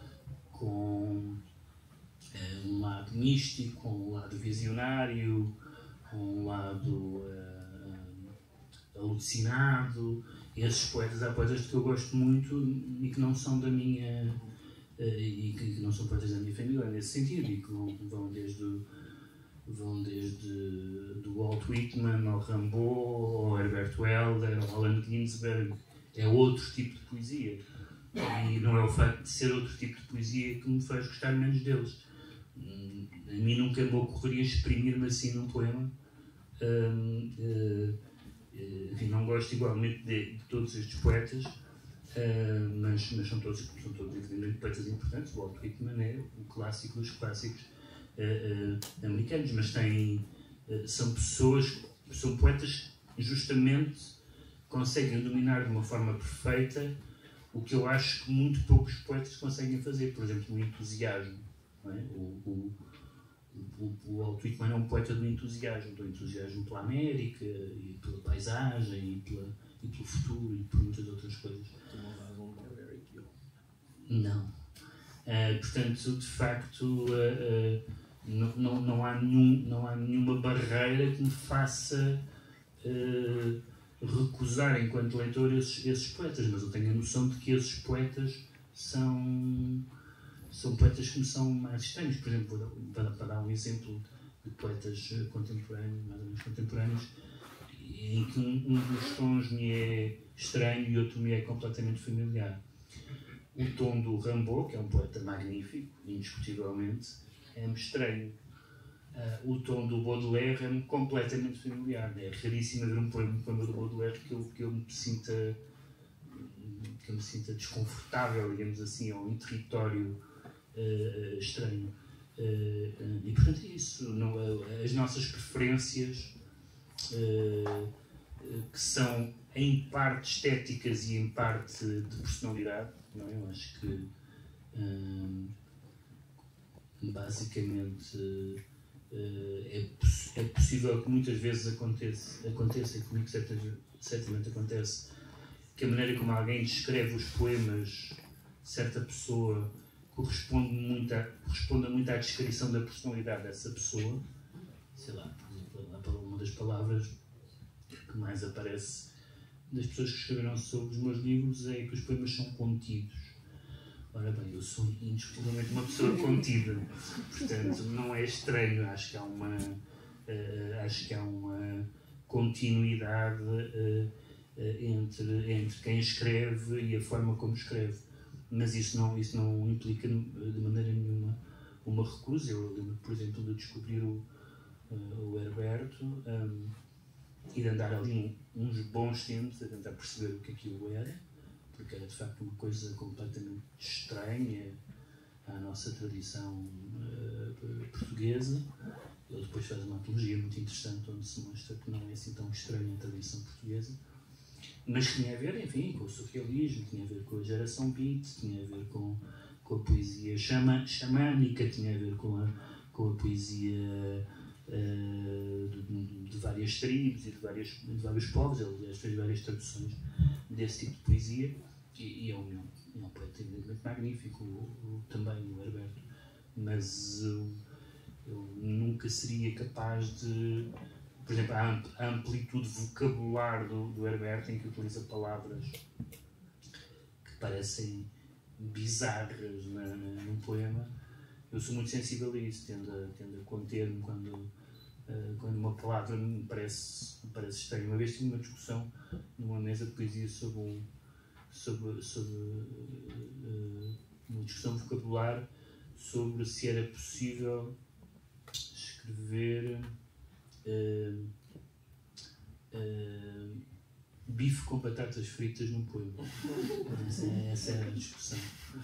com uh, um lado místico, com um lado visionário, com um lado uh, alucinado. Esses poetas, há poetas que eu gosto muito e que não são da minha uh, e que não são poetas da minha família nesse sentido, e que vão, vão desde vão desde do Walt Whitman ao Rimbaud, ao Herbert Welder, ao Allen Ginsberg. É outro tipo de poesia, e não é o facto de ser outro tipo de poesia que me faz gostar menos deles. A mim nunca me ocorreria exprimir-me assim num poema. Um, uh, Enfim, não gosto igualmente de, de todos estes poetas, uh, mas, mas são todos, são todos evidentemente poetas importantes. O Walt Whitman é o clássico dos clássicos uh, uh, americanos, mas têm, uh, são pessoas, são poetas que justamente conseguem dominar de uma forma perfeita o que eu acho que muito poucos poetas conseguem fazer. Por exemplo, o entusiasmo. Não é? o, o, O, o Walt Whitman é um poeta do entusiasmo, do entusiasmo pela América, e pela paisagem, e, pela, e pelo futuro, e por muitas outras coisas. Tu não dás um Barbary Kill? Não. Uh, portanto, de facto, uh, uh, não, não, não, há nenhum, não há nenhuma barreira que me faça uh, recusar, enquanto leitor, esses, esses poetas, mas eu tenho a noção de que esses poetas são... são poetas que me são mais estranhos. Por exemplo, para, para dar um exemplo de poetas contemporâneos, mais ou menos contemporâneos, em que um, um dos tons me é estranho e outro me é completamente familiar. O tom do Rimbaud, que é um poeta magnífico, indiscutivelmente, é-me estranho. Uh, o tom do Baudelaire é-me completamente familiar. É raríssimo ver um poema, um poema do Baudelaire que eu, que eu me sinta que eu me sinta desconfortável, digamos assim, ou em território Uh, estranho. Uh, uh, e portanto é isso. Não, uh, as nossas preferências, uh, uh, que são em parte estéticas e em parte de personalidade, não é? Eu acho que uh, basicamente uh, é, poss é possível que muitas vezes aconteça, aconteça e comigo certamente, certamente acontece, que a maneira como alguém descreve os poemas de certa pessoa corresponde muito a, corresponde muito à descrição da personalidade dessa pessoa. Sei lá, por exemplo, uma das palavras que mais aparece das pessoas que escreveram sobre os meus livros é que os poemas são contidos. Ora bem, eu sou indiscutivelmente uma pessoa contida, portanto não é estranho. Acho que há uma, uh, acho que há uma continuidade uh, uh, entre, entre quem escreve e a forma como escreve. Mas isso não, isso não implica de maneira nenhuma uma recusa. Eu lembro, por exemplo, de descobrir o, uh, o Herberto um, e de andar ali um, uns bons tempos a tentar perceber o que aquilo era, porque era de facto uma coisa completamente estranha à nossa tradição uh, portuguesa. Ele depois faz uma apologia muito interessante onde se mostra que não é assim tão estranha a tradição portuguesa, mas que tinha a ver, enfim, com o surrealismo, tinha a ver com a geração beat, tinha a ver com, com a poesia xamã, xamânica, tinha a ver com a, com a poesia uh, de, de várias tribos e de, várias, de vários povos. Ele, aliás, fez várias traduções desse tipo de poesia, e, e é, um, é um poeta evidentemente magnífico, o, o, também o Herberto, mas eu, eu nunca seria capaz de... Por exemplo, a amplitude vocabular do, do Herberto, em que utiliza palavras que parecem bizarras na, na, num poema, eu sou muito sensível a isso, tendo a, tendo a conter-me quando, uh, quando uma palavra me parece, me parece estranha. Uma vez tive uma discussão numa mesa de poesia sobre, um, sobre, sobre uh, uma discussão vocabular sobre se era possível escrever Uh, uh, bife com batatas fritas num poema. Essa, essa era a discussão.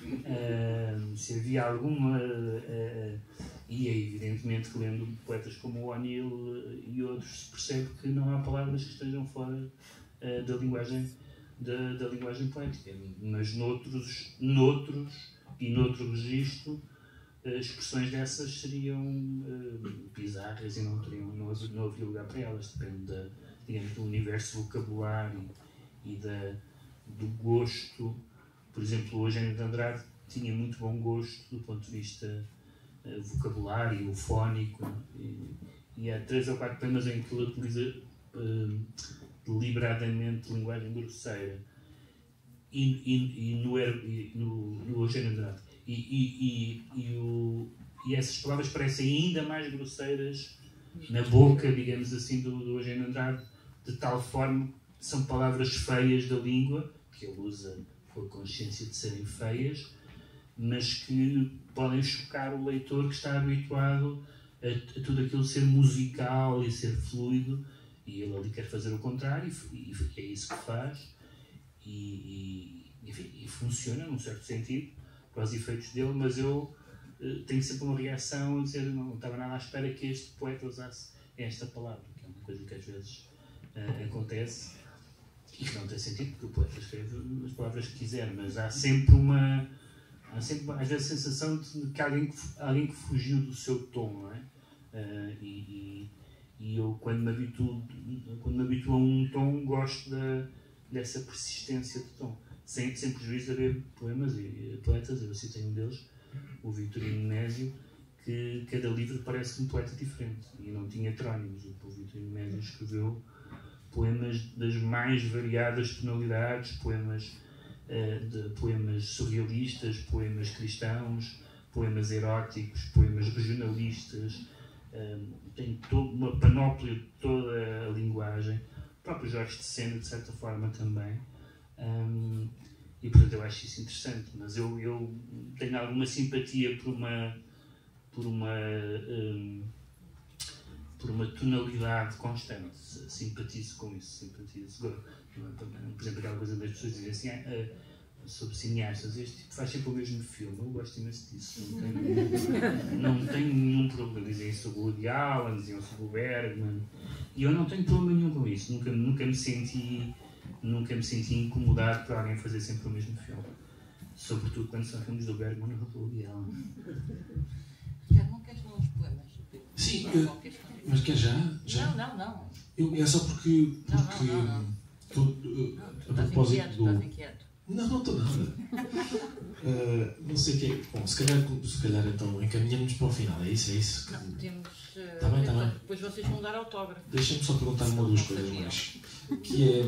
Uh, se havia alguma... Uh, e é evidentemente que lendo poetas como o O'Neill e outros se percebe que não há palavras que estejam fora uh, da linguagem da, da linguagem poética. Mas noutros, noutros e noutro registro, as expressões dessas seriam uh, bizarras e não, teriam, não, não havia lugar para elas. Depende da, digamos, do universo vocabulário e da, do gosto. Por exemplo, o Eugênio de Andrade tinha muito bom gosto do ponto de vista uh, vocabulário, fónico, e, e há três ou quatro poemas em que ele utiliza uh, deliberadamente linguagem grosseira. E, e, e, no, e no, no Eugênio de Andrade. E, e, e, e, o, e essas palavras parecem ainda mais grosseiras na boca, digamos assim, do, do Eugênio de Andrade, de tal forma que são palavras feias da língua, que ele usa com a consciência de serem feias, mas que podem chocar o leitor que está habituado a, a tudo aquilo ser musical e ser fluido, e ele ali quer fazer o contrário, e, e é isso que faz. E, e, enfim, e funciona num certo sentido para os efeitos dele, mas eu uh, tenho sempre uma reação a dizer não, não estava nada à espera que este poeta usasse esta palavra, que é uma coisa que às vezes uh, acontece e que não tem sentido, porque o poeta escreve as palavras que quiser, mas há sempre uma há sempre às vezes a sensação de que alguém que, alguém que fugiu do seu tom, não é? Uh, e, e, e eu quando me habituo quando me habituo a um tom gosto da dessa persistência de tom, sem, sem prejuízo de haver poemas e, e poetas. Eu citei um deles, o Vitorino Mésio, que cada livro parece um poeta diferente e não tinha heterónimos. O Vitorino Mésio escreveu poemas das mais variadas tonalidades, poemas, uh, de, poemas surrealistas, poemas cristãos, poemas eróticos, poemas regionalistas, uh, tem todo, uma panóplia de toda a linguagem. O próprio Jorge de Sena, de certa forma, também. Um, e, portanto, eu acho isso interessante. Mas eu, eu tenho alguma simpatia por uma, por uma, um, por uma tonalidade constante. Simpatizo com isso. Simpatizo. Por exemplo, aquela coisa das pessoas dizem assim, ah, sobre cineastas, este tipo faz sempre o mesmo filme. Eu gosto imenso disso. Não tenho, não tenho nenhum problema. Dizem isso sobre o Woody Allen, diziam sobre o Bergman. E eu não tenho problema nenhum com isso. Nunca, nunca, me senti, nunca me senti incomodado por alguém fazer sempre o mesmo filme. Sobretudo quando são filmes do Bergman ou do Woody Allen. Ricardo, não queres ler uns poemas? Sim, eu, mas quer já? já? Não, não, não. Eu, é só porque... porque não, não, não. Tô, uh, não, a propósito inquieto, do... Estás inquieto. Não, não estou nada. Uh, não sei o que é. Bom, se calhar, se calhar então encaminhamos para o final, é isso? É isso que... Não, temos. Uh, tá bem, tá bem. Depois vocês vão dar autógrafo. Deixa-me só perguntar uma ou duas coisas mais. Que é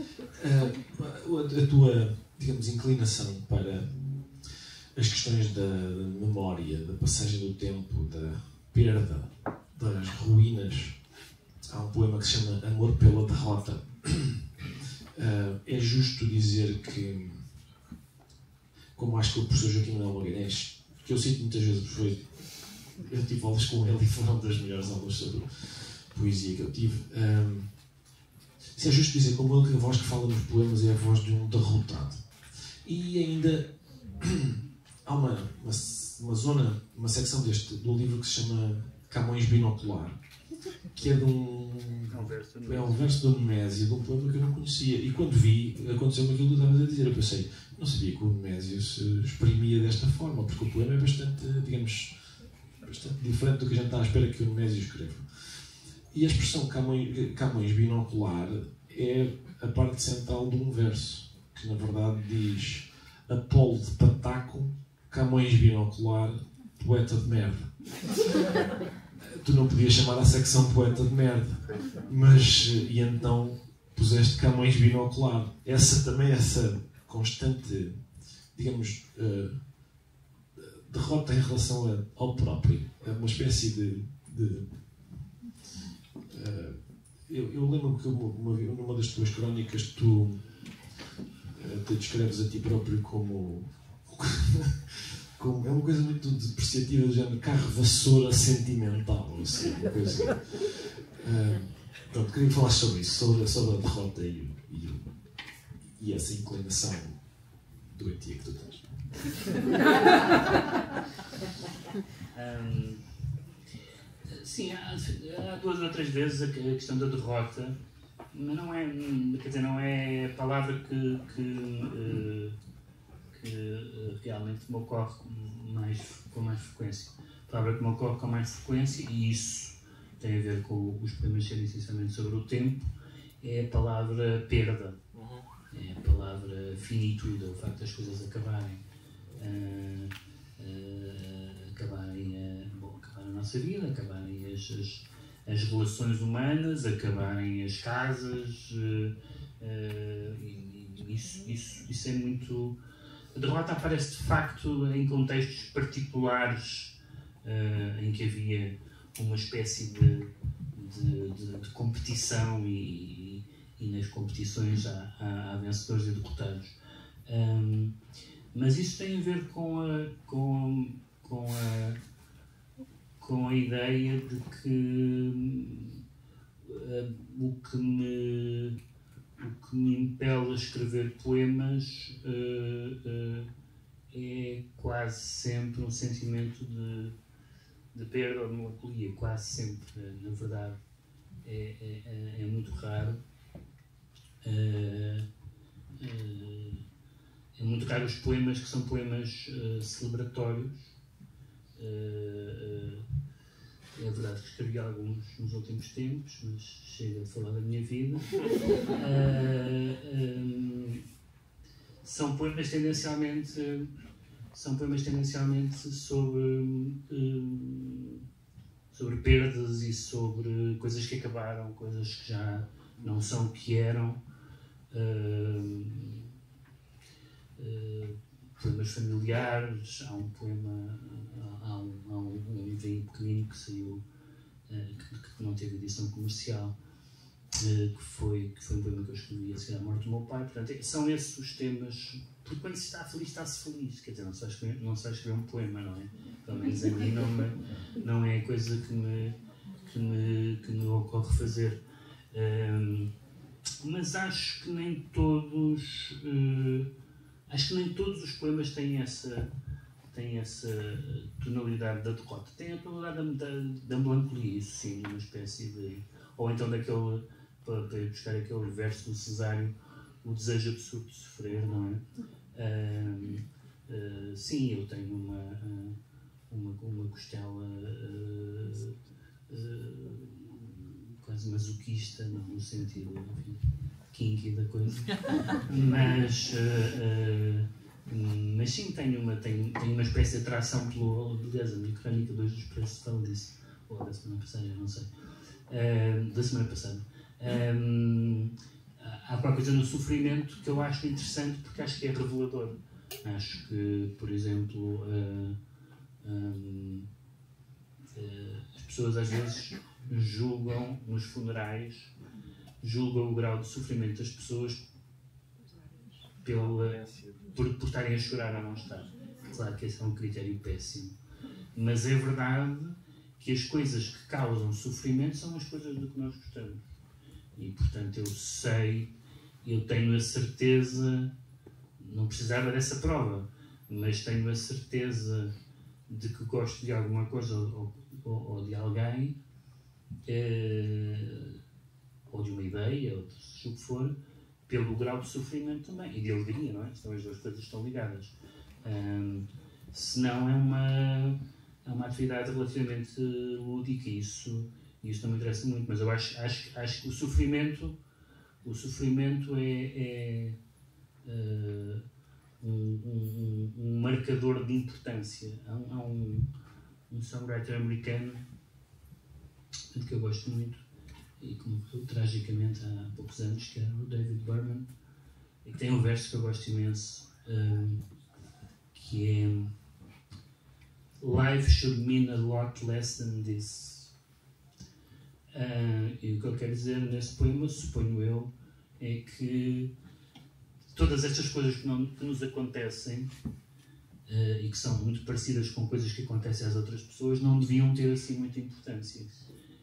uh, a, a tua, digamos, inclinação para as questões da memória, da passagem do tempo, da perda, das ruínas. Há um poema que se chama Amor pela Derrota. Uh, é justo dizer que, como acho que o professor Joaquim Manuel Magalhães, que eu cito muitas vezes, foi, eu tive aulas com ele e foi uma das melhores aulas sobre poesia que eu tive. Um, se é justo dizer, como ele, que a voz que fala nos poemas é a voz de um derrotado. E ainda há uma, uma, uma zona, uma secção deste, do livro que se chama Camões Binocular, que é de um, é um verso do Nemésio, de um poema que eu não conhecia. E quando vi, aconteceu-me aquilo que tu estavas a dizer. Eu pensei, não sabia que o Nemésio se exprimia desta forma, porque o poema é bastante, digamos, bastante diferente do que a gente está à espera que o Nemésio escreva. E a expressão Camões, Camões Binocular é a parte central de um verso, que na verdade diz: Apolo de Pataco, Camões Binocular, poeta de merda. Tu não podias chamar a secção poeta de merda, mas e então puseste Camões Binocular. Essa também, essa constante, digamos, uh, derrota em relação a, ao próprio, é uma espécie de, de uh, eu, eu lembro-me que uma, uma, numa das tuas crónicas tu uh, te descreves a ti próprio como Como, é uma coisa muito depreciativa do género carro vassoura sentimental, assim, uma coisa. Uh, pronto, queria falar sobre isso, sobre, sobre a derrota e, o, e, o, e essa inclinação doentia que tu tens. um, sim, há, há duas ou três vezes a questão da derrota, mas não é, quer dizer, não é a palavra que, que, uh, que realmente me ocorre mais, com mais frequência. A palavra que me ocorre com mais frequência, e isso tem a ver com os poemas serem essencialmente sobre o tempo, é a palavra perda. É a palavra finitude, o facto das coisas acabarem. Uh, uh, acabarem, a, bom, acabar a nossa vida, acabarem as, as, as relações humanas, acabarem as casas, uh, uh, e, e isso, isso, isso é muito... A derrota aparece de facto em contextos particulares uh, em que havia uma espécie de, de, de, de competição e, e nas competições há, há, há vencedores e derrotados. Um, mas isso tem a ver com a, com, com a, com a ideia de que uh, o que me o que me impele a escrever poemas uh, uh, é quase sempre um sentimento de, de perda ou de melancolia, quase sempre, na verdade. É, é, é muito raro. Uh, uh, é muito raro os poemas que são poemas uh, celebratórios. Uh, uh, é verdade que escrevi alguns nos últimos tempos, mas chega a falar da minha vida. Uh, um, são poemas tendencialmente são poemas tendencialmente sobre um, sobre perdas e sobre coisas que acabaram, coisas que já não são o que eram. Uh, uh, poemas familiares, há um poema, há um, há um, um livrinho pequenino que saiu, uh, que, que não teve edição comercial, uh, que, foi, que foi um poema que eu escrevi a seguir à morte do meu pai. Portanto, são esses os temas, porque quando se está feliz, está-se feliz, quer dizer, não se vai escrever, não se vai escrever um poema, não é? Pelo menos a mim não, me, não é a coisa que me, que me, que me ocorre fazer. Um, mas acho que nem todos... Uh, Acho que nem todos os poemas têm essa, têm essa tonalidade da derrota. Tem a tonalidade da, da, da melancolia, isso sim, uma espécie de... Ou então daquele, para, para ir buscar aquele verso do Cesário, o desejo absurdo de sofrer, não é? Uh, uh, sim, eu tenho uma, uma, uma costela uh, uh, quase masoquista, no sentido, enfim, kinky da coisa, mas, uh, uh, mas sim, tenho uma, tenho, tenho uma espécie de atração pelo... Aliás, a minha crónica de hoje dos preços fala disso, ou da semana passada, eu não sei, uh, da semana passada. Um, há qualquer coisa no sofrimento que eu acho interessante porque acho que é revelador. Acho que, por exemplo, uh, um, uh, as pessoas às vezes julgam nos funerais, julgam o grau de sofrimento das pessoas pela, por, por estarem a chorar ou não estar. Claro que esse é um critério péssimo. Mas é verdade que as coisas que causam sofrimento são as coisas do que nós gostamos. E, portanto, eu sei, eu tenho a certeza, não precisava dessa prova, mas tenho a certeza de que gosto de alguma coisa ou, ou, ou de alguém, eh, ou de uma ideia, ou de o que for, pelo grau de sofrimento também, e de alegria, não é? Então as duas coisas estão ligadas. Um, senão é uma, é uma atividade relativamente lúdica, e isso, isso não me interessa muito, mas eu acho, acho, acho que o sofrimento, o sofrimento é, é uh, um, um, um marcador de importância. Há um, há um, um songwriter americano que eu gosto muito, e que morreu tragicamente há poucos anos, que era o David Berman, e que tem um verso que eu gosto imenso, um, que é Life should mean a lot less than this. Uh, e o que eu quero dizer nesse poema, suponho eu, é que todas estas coisas que, não, que nos acontecem uh, e que são muito parecidas com coisas que acontecem às outras pessoas não deviam ter assim muita importância.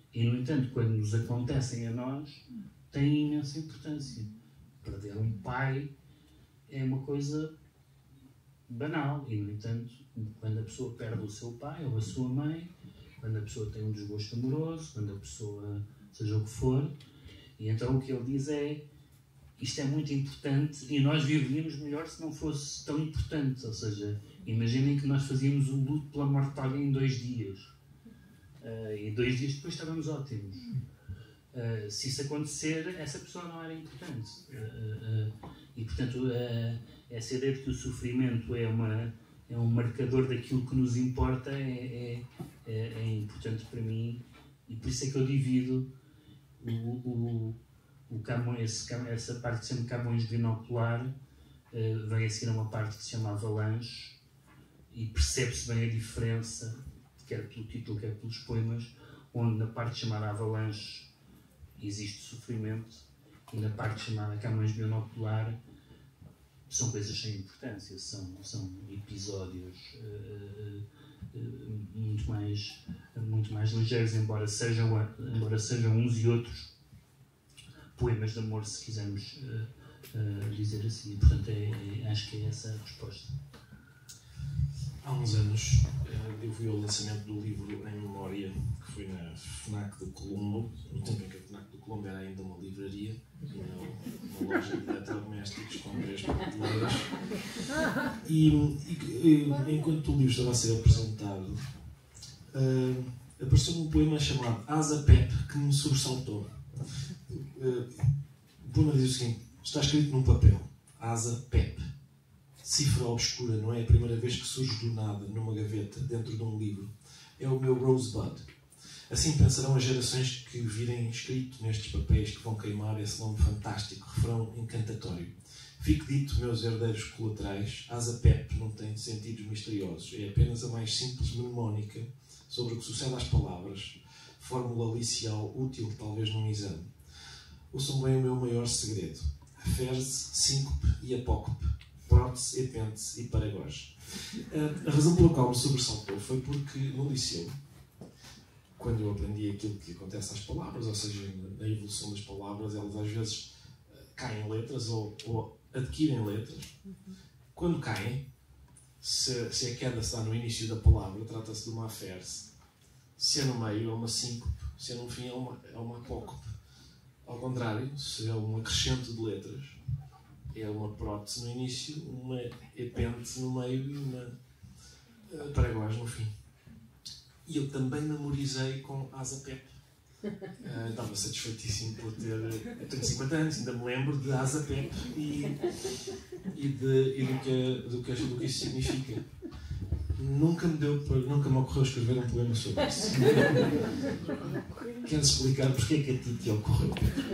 E, no entanto, quando nos acontecem a nós, têm imensa importância. Perder um pai é uma coisa banal. E, no entanto, quando a pessoa perde o seu pai ou a sua mãe, quando a pessoa tem um desgosto amoroso, quando a pessoa, seja o que for, e então o que ele diz é: isto é muito importante e nós viveríamos melhor se não fosse tão importante. Ou seja, imaginem que nós fazíamos o luto pela morte de alguém em dois dias. Uh, e dois dias depois estávamos ótimos. Uh, se isso acontecer, essa pessoa não era importante. Uh, uh, e, portanto, uh, essa ideia de que o sofrimento é, uma, é um marcador daquilo que nos importa é, é, é importante para mim. E por isso é que eu divido o... o O Camões, esse, essa parte que se chama Camões Binocular uh, vem a seguir a uma parte que se chama Avalanche e percebe-se bem a diferença, quer pelo título, quer pelos poemas, onde na parte chamada Avalanche existe sofrimento e na parte chamada Camões Binocular são coisas sem importância, são, são episódios uh, uh, muito, mais, muito mais ligeiros, embora sejam, embora sejam uns e outros poemas de amor, se quisermos uh, uh, dizer assim. Portanto, é, é, acho que é essa a resposta. Há uns anos uh, eu fui ao lançamento do livro Em Memória, que foi na FNAC do Colombo, no tempo em que a FNAC do Colombo era ainda uma livraria, e não uma loja de eletrodomésticos com três prateleiras. E, e, e enquanto o livro estava a ser apresentado, uh, apareceu um poema chamado Asa Pep, que me sobressaltou. O poema diz o seguinte: está escrito num papel, Asa Pep, cifra obscura, não é a primeira vez que surge do nada numa gaveta dentro de um livro, é o meu Rosebud. Assim pensarão as gerações que virem escrito nestes papéis que vão queimar esse nome fantástico, refrão encantatório. Fique dito, meus herdeiros colaterais, Asa Pep não tem sentidos misteriosos, é apenas a mais simples mnemónica sobre o que sucede às palavras, fórmula licial útil talvez num exame. Ouçam bem o meu maior segredo: aferse, síncope e apócope, prótese, epêndice e paragoge. A razão pela qual me sobressaltou foi porque no liceu, quando eu aprendi aquilo que acontece às palavras, ou seja, na evolução das palavras, elas às vezes caem letras ou, ou adquirem letras. Quando caem, se, se a queda se dá no início da palavra, trata-se de uma aferse. Se é no meio, é uma síncope. Se é no fim, é uma, é uma apócope. Ao contrário, se é um acrescento de letras, é uma prótese no início, uma epêndice no meio e uma paragoge no fim. E eu também memorizei com Asa Pep. Uh, estava satisfeitíssimo por ter... Eu tenho cinquenta anos, ainda me lembro de Asa Pep e, e, de, e do, que, do, que, do que isso significa. Nunca me deu, nunca me ocorreu escrever um poema sobre isso. Queres explicar porque é que a ti te ocorreu?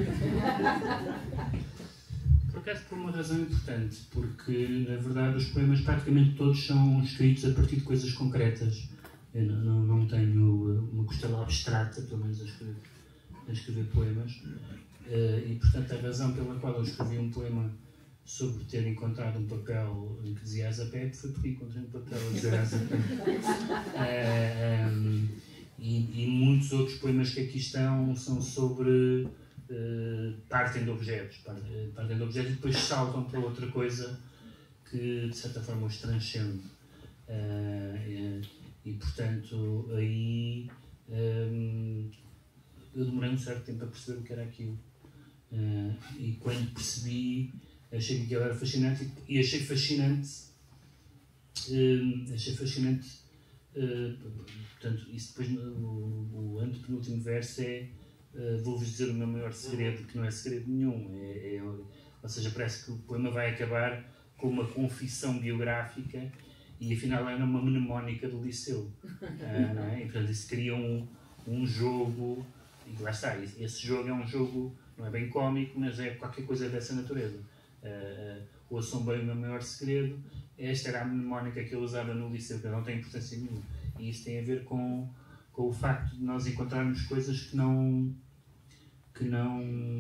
Por acaso, por uma razão importante, porque, na verdade, os poemas praticamente todos são escritos a partir de coisas concretas. Eu não, não, não tenho uma costela abstrata, pelo menos, a escrever, a escrever poemas. E, portanto, a razão pela qual eu escrevi um poema sobre ter encontrado um papel em que dizia Asa Pep foi porque encontrei um papel a dizer Asa Pep. uh, um, e, e muitos outros poemas que aqui estão são sobre uh, partem de objetos, partem, partem de objetos e depois saltam para outra coisa que de certa forma os transcende. Uh, e, e portanto aí um, eu demorei um certo tempo a perceber o que era aquilo. Uh, e quando percebi, achei que aquilo era fascinante e achei fascinante uh, achei fascinante uh, portanto, isso depois o, o antepenúltimo verso é uh, vou-vos dizer o meu maior segredo, que não é segredo nenhum, é, é, ou seja, parece que o poema vai acabar com uma confissão biográfica e afinal era uma mnemónica do liceu, uh, não é? E portanto isso cria um, um jogo, e lá está, esse jogo é um jogo, não é bem cómico, mas é qualquer coisa dessa natureza. Uh, ouçam bem o meu maior segredo, esta era a mnemónica que eu usava no liceu, que não tem importância nenhuma, e isso tem a ver com, com o facto de nós encontrarmos coisas que não que não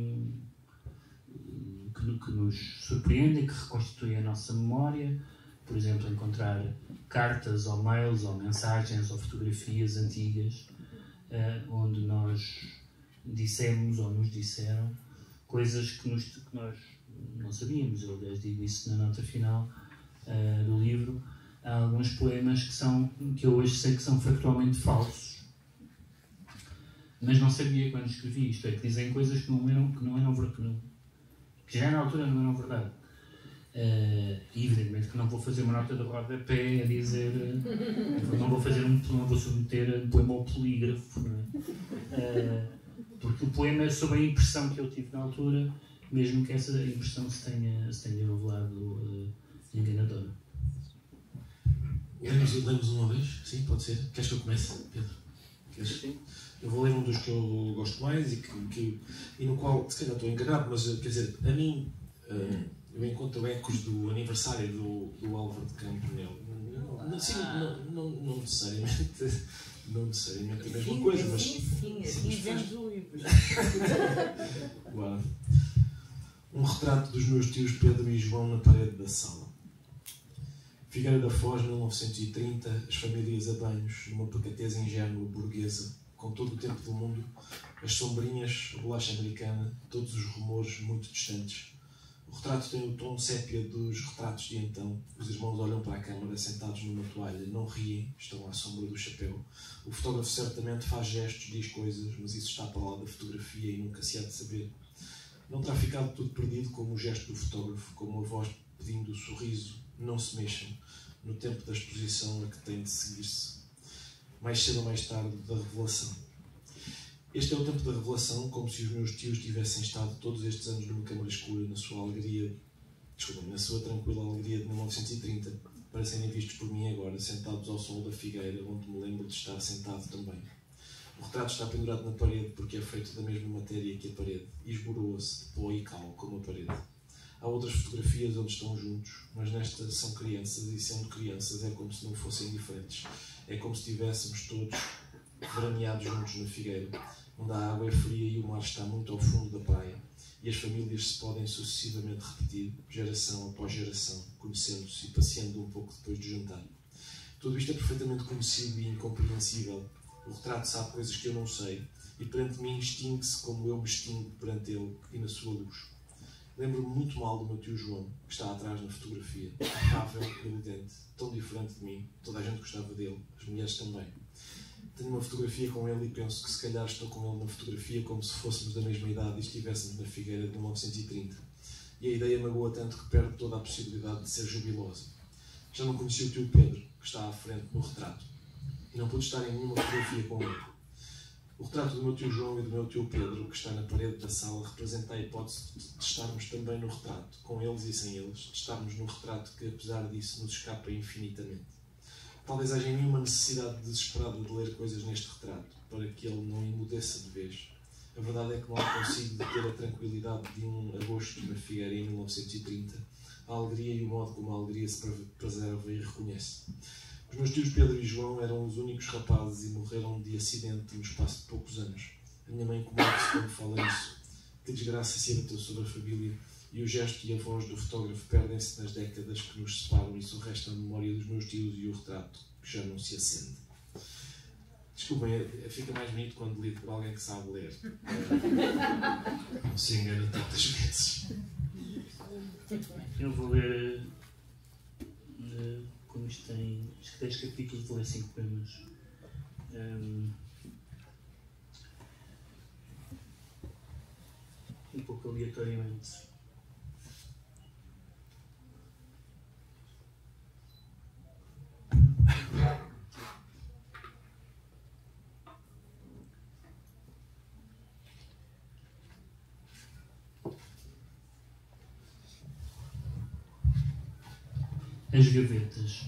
que, que nos surpreendem, que reconstituem a nossa memória. Por exemplo, encontrar cartas ou mails ou mensagens ou fotografias antigas uh, onde nós dissemos ou nos disseram coisas que, nos, que nós não sabíamos. Eu, aliás, digo isso na nota final uh, do livro. Há alguns poemas que, são, que eu hoje sei que são factualmente falsos, mas não sabia quando escrevi isto. É que dizem coisas que não eram, que não eram verdade, que já na altura não eram verdade. Uh, evidentemente que não vou fazer uma nota de rodapé a dizer, uh, não vou fazer um, não vou submeter um poema ao polígrafo, não é? Uh, porque o poema é sobre a impressão que eu tive na altura, mesmo que essa impressão se tenha, se tenha revelado uh, enganadora. Lemos, lemos uma vez? Sim, pode ser. Queres que eu comece, Pedro? Queres? Sim. Eu vou ler um dos que eu gosto mais e, que, que, e no qual, se calhar estou enganado, mas quer dizer, a mim, uh, eu encontro ecos do aniversário do, do Álvaro de Campos nele. Não, não, sim, não, não, não necessariamente, não necessariamente a mesma sim, coisa, mas. Sim, sim, assim dizemos o livro. Uau. Um retrato dos meus tios Pedro e João na parede da sala. Figueira da Foz, mil novecentos e trinta, as famílias a banhos, numa pacateza ingênua burguesa, com todo o tempo do mundo, as sombrinhas, a bolacha americana, todos os rumores muito distantes. O retrato tem o tom sépia dos retratos de então. Os irmãos olham para a câmara, sentados numa toalha, não riem, estão à sombra do chapéu. O fotógrafo certamente faz gestos, diz coisas, mas isso está para lá da fotografia e nunca se há de saber. Não terá ficado tudo perdido como o gesto do fotógrafo, como a voz pedindo o sorriso. Não se mexam no tempo da exposição a que tem de seguir-se. Mais cedo ou mais tarde, da revelação. Este é o tempo da revelação, como se os meus tios tivessem estado todos estes anos numa câmara escura, na sua alegria, desculpa, na sua tranquila alegria de mil novecentos e trinta, para serem vistos por mim agora, sentados ao sol da figueira, onde me lembro de estar sentado também. O retrato está pendurado na parede porque é feito da mesma matéria que a parede e esboroa-se de pó e cal como a parede. Há outras fotografias onde estão juntos, mas nesta são crianças e, sendo crianças, é como se não fossem diferentes. É como se estivéssemos todos veraneados juntos na figueira, onde a água é fria e o mar está muito ao fundo da praia, e as famílias se podem sucessivamente repetir, geração após geração, conhecendo-se e passeando um pouco depois de jantar. Tudo isto é perfeitamente conhecido e incompreensível. O retrato sabe coisas que eu não sei, e perante mim extingue-se como eu me extingo perante ele e na sua luz. Lembro-me muito mal do meu tio João, que está atrás na fotografia, afável, elegante, tão diferente de mim. Toda a gente gostava dele, as mulheres também. Tenho uma fotografia com ele e penso que se calhar estou com ele na fotografia como se fôssemos da mesma idade e estivéssemos na Figueira de mil novecentos e trinta. E a ideia magoa tanto que perde toda a possibilidade de ser jubilosa. Já não conheci o tio Pedro, que está à frente no retrato, e não pude estar em nenhuma fotografia com ele. O retrato do meu tio João e do meu tio Pedro, que está na parede da sala, representa a hipótese de estarmos também no retrato, com eles e sem eles, de estarmos no retrato que, apesar disso, nos escapa infinitamente. Talvez haja em mim uma necessidade desesperada de ler coisas neste retrato, para que ele não emudeça de vez. A verdade é que mal consigo ter a tranquilidade de um agosto na Figueira em mil novecentos e trinta, a alegria e o modo como a alegria se preserva e reconhece. Os meus tios Pedro e João eram os únicos rapazes e morreram de acidente no espaço de poucos anos. A minha mãe comove-se quando fala isso. Que desgraça se abateu sobre a família, e o gesto e a voz do fotógrafo perdem-se nas décadas que nos separam e só resta a memória dos meus tios e o retrato, que já não se acende. Desculpem, fica mais bonito quando lido por alguém que sabe ler. Não se engana tantas vezes. Eu vou ler, uh, como isto tem, isto tem dez capítulos, vou ler cinco poemas. Um, um pouco aleatoriamente. As gavetas.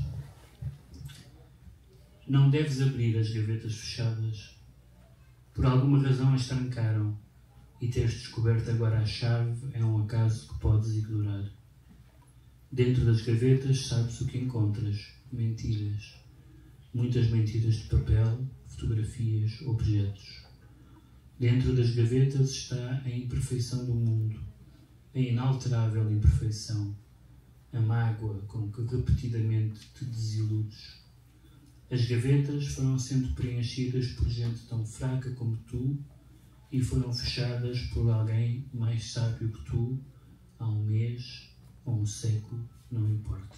Não deves abrir as gavetas fechadas. Por alguma razão as trancaram, e teres descoberto agora a chave é um acaso que podes ignorar. Dentro das gavetas sabes o que encontras: mentiras. Muitas mentiras de papel, fotografias, objetos. Dentro das gavetas está a imperfeição do mundo, a inalterável imperfeição, a mágoa com que repetidamente te desiludes. As gavetas foram sendo preenchidas por gente tão fraca como tu e foram fechadas por alguém mais sábio que tu há um mês ou um século, não importa.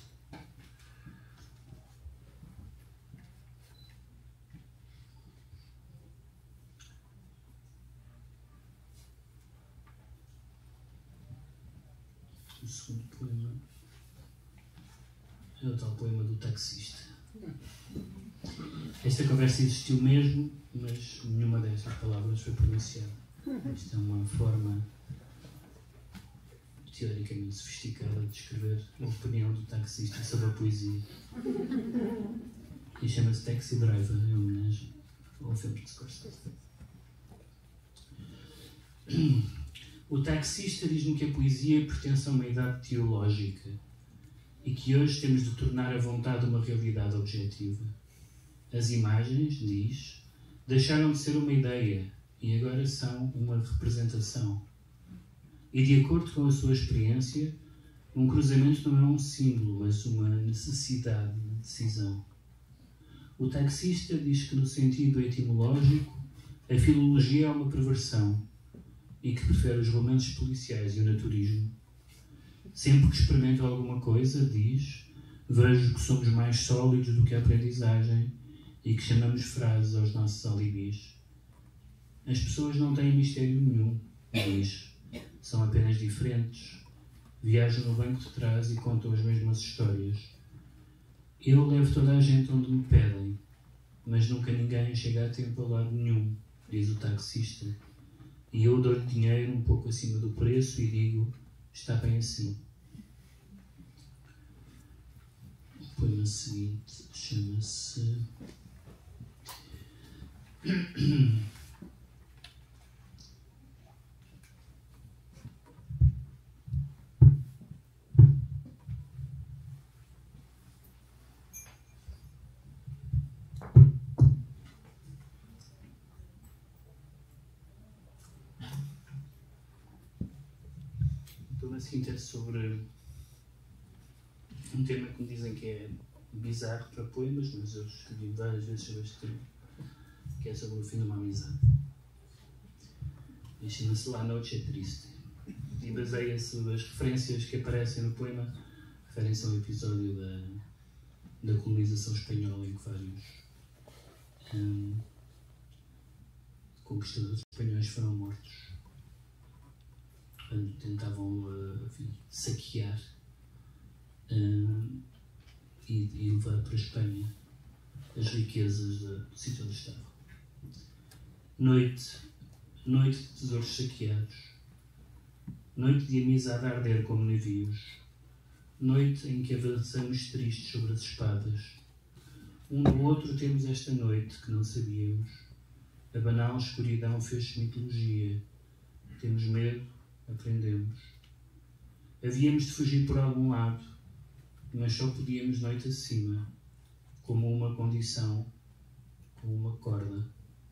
O segundo poema é o tal poema do taxista. Esta conversa existiu mesmo, mas nenhuma destas palavras foi pronunciada. Isto é uma forma teoricamente sofisticada de descrever a opinião do taxista sobre a poesia. E chama-se Taxi Driver, em homenagem ao filme de Scorsese. O taxista diz-me que a poesia pertence a uma idade teológica e que hoje temos de tornar a vontade uma realidade objetiva. As imagens, diz, deixaram de ser uma ideia e agora são uma representação. E de acordo com a sua experiência, um cruzamento não é um símbolo, mas uma necessidade de decisão. O taxista diz que, no sentido etimológico, a filologia é uma perversão e que prefere os romances policiais e o naturismo. Sempre que experimento alguma coisa, diz, vejo que somos mais sólidos do que a aprendizagem e que chamamos frases aos nossos alibis. As pessoas não têm mistério nenhum, diz. São apenas diferentes. Viajam no banco de trás e contam as mesmas histórias. Eu levo toda a gente onde me pedem, mas nunca ninguém chega a tempo a lado nenhum, diz o taxista. E eu dou-lhe dinheiro um pouco acima do preço e digo, está bem assim. O poema seguinte chama-se... O seguinte é sobre um tema que me dizem que é bizarro para poemas, mas eu escrevi várias vezes sobre este tema, que é sobre o fim de uma amizade. E chama-se La Noche Triste. E baseia-se, as referências que aparecem no poema referem-se a um episódio da, da colonização espanhola em que vários hum, conquistadores espanhóis foram mortos quando tentavam uh, enfim, saquear uh, e, e levar para a Espanha as riquezas uh, do sítio onde estavam. Noite, noite de tesouros saqueados, noite de amizade a arder como navios, noite em que avançamos tristes sobre as espadas. Um do outro temos esta noite que não sabíamos. A banal escuridão fez-se mitologia. Temos medo, aprendemos. Havíamos de fugir por algum lado, mas só podíamos noite acima, como uma condição, como uma corda.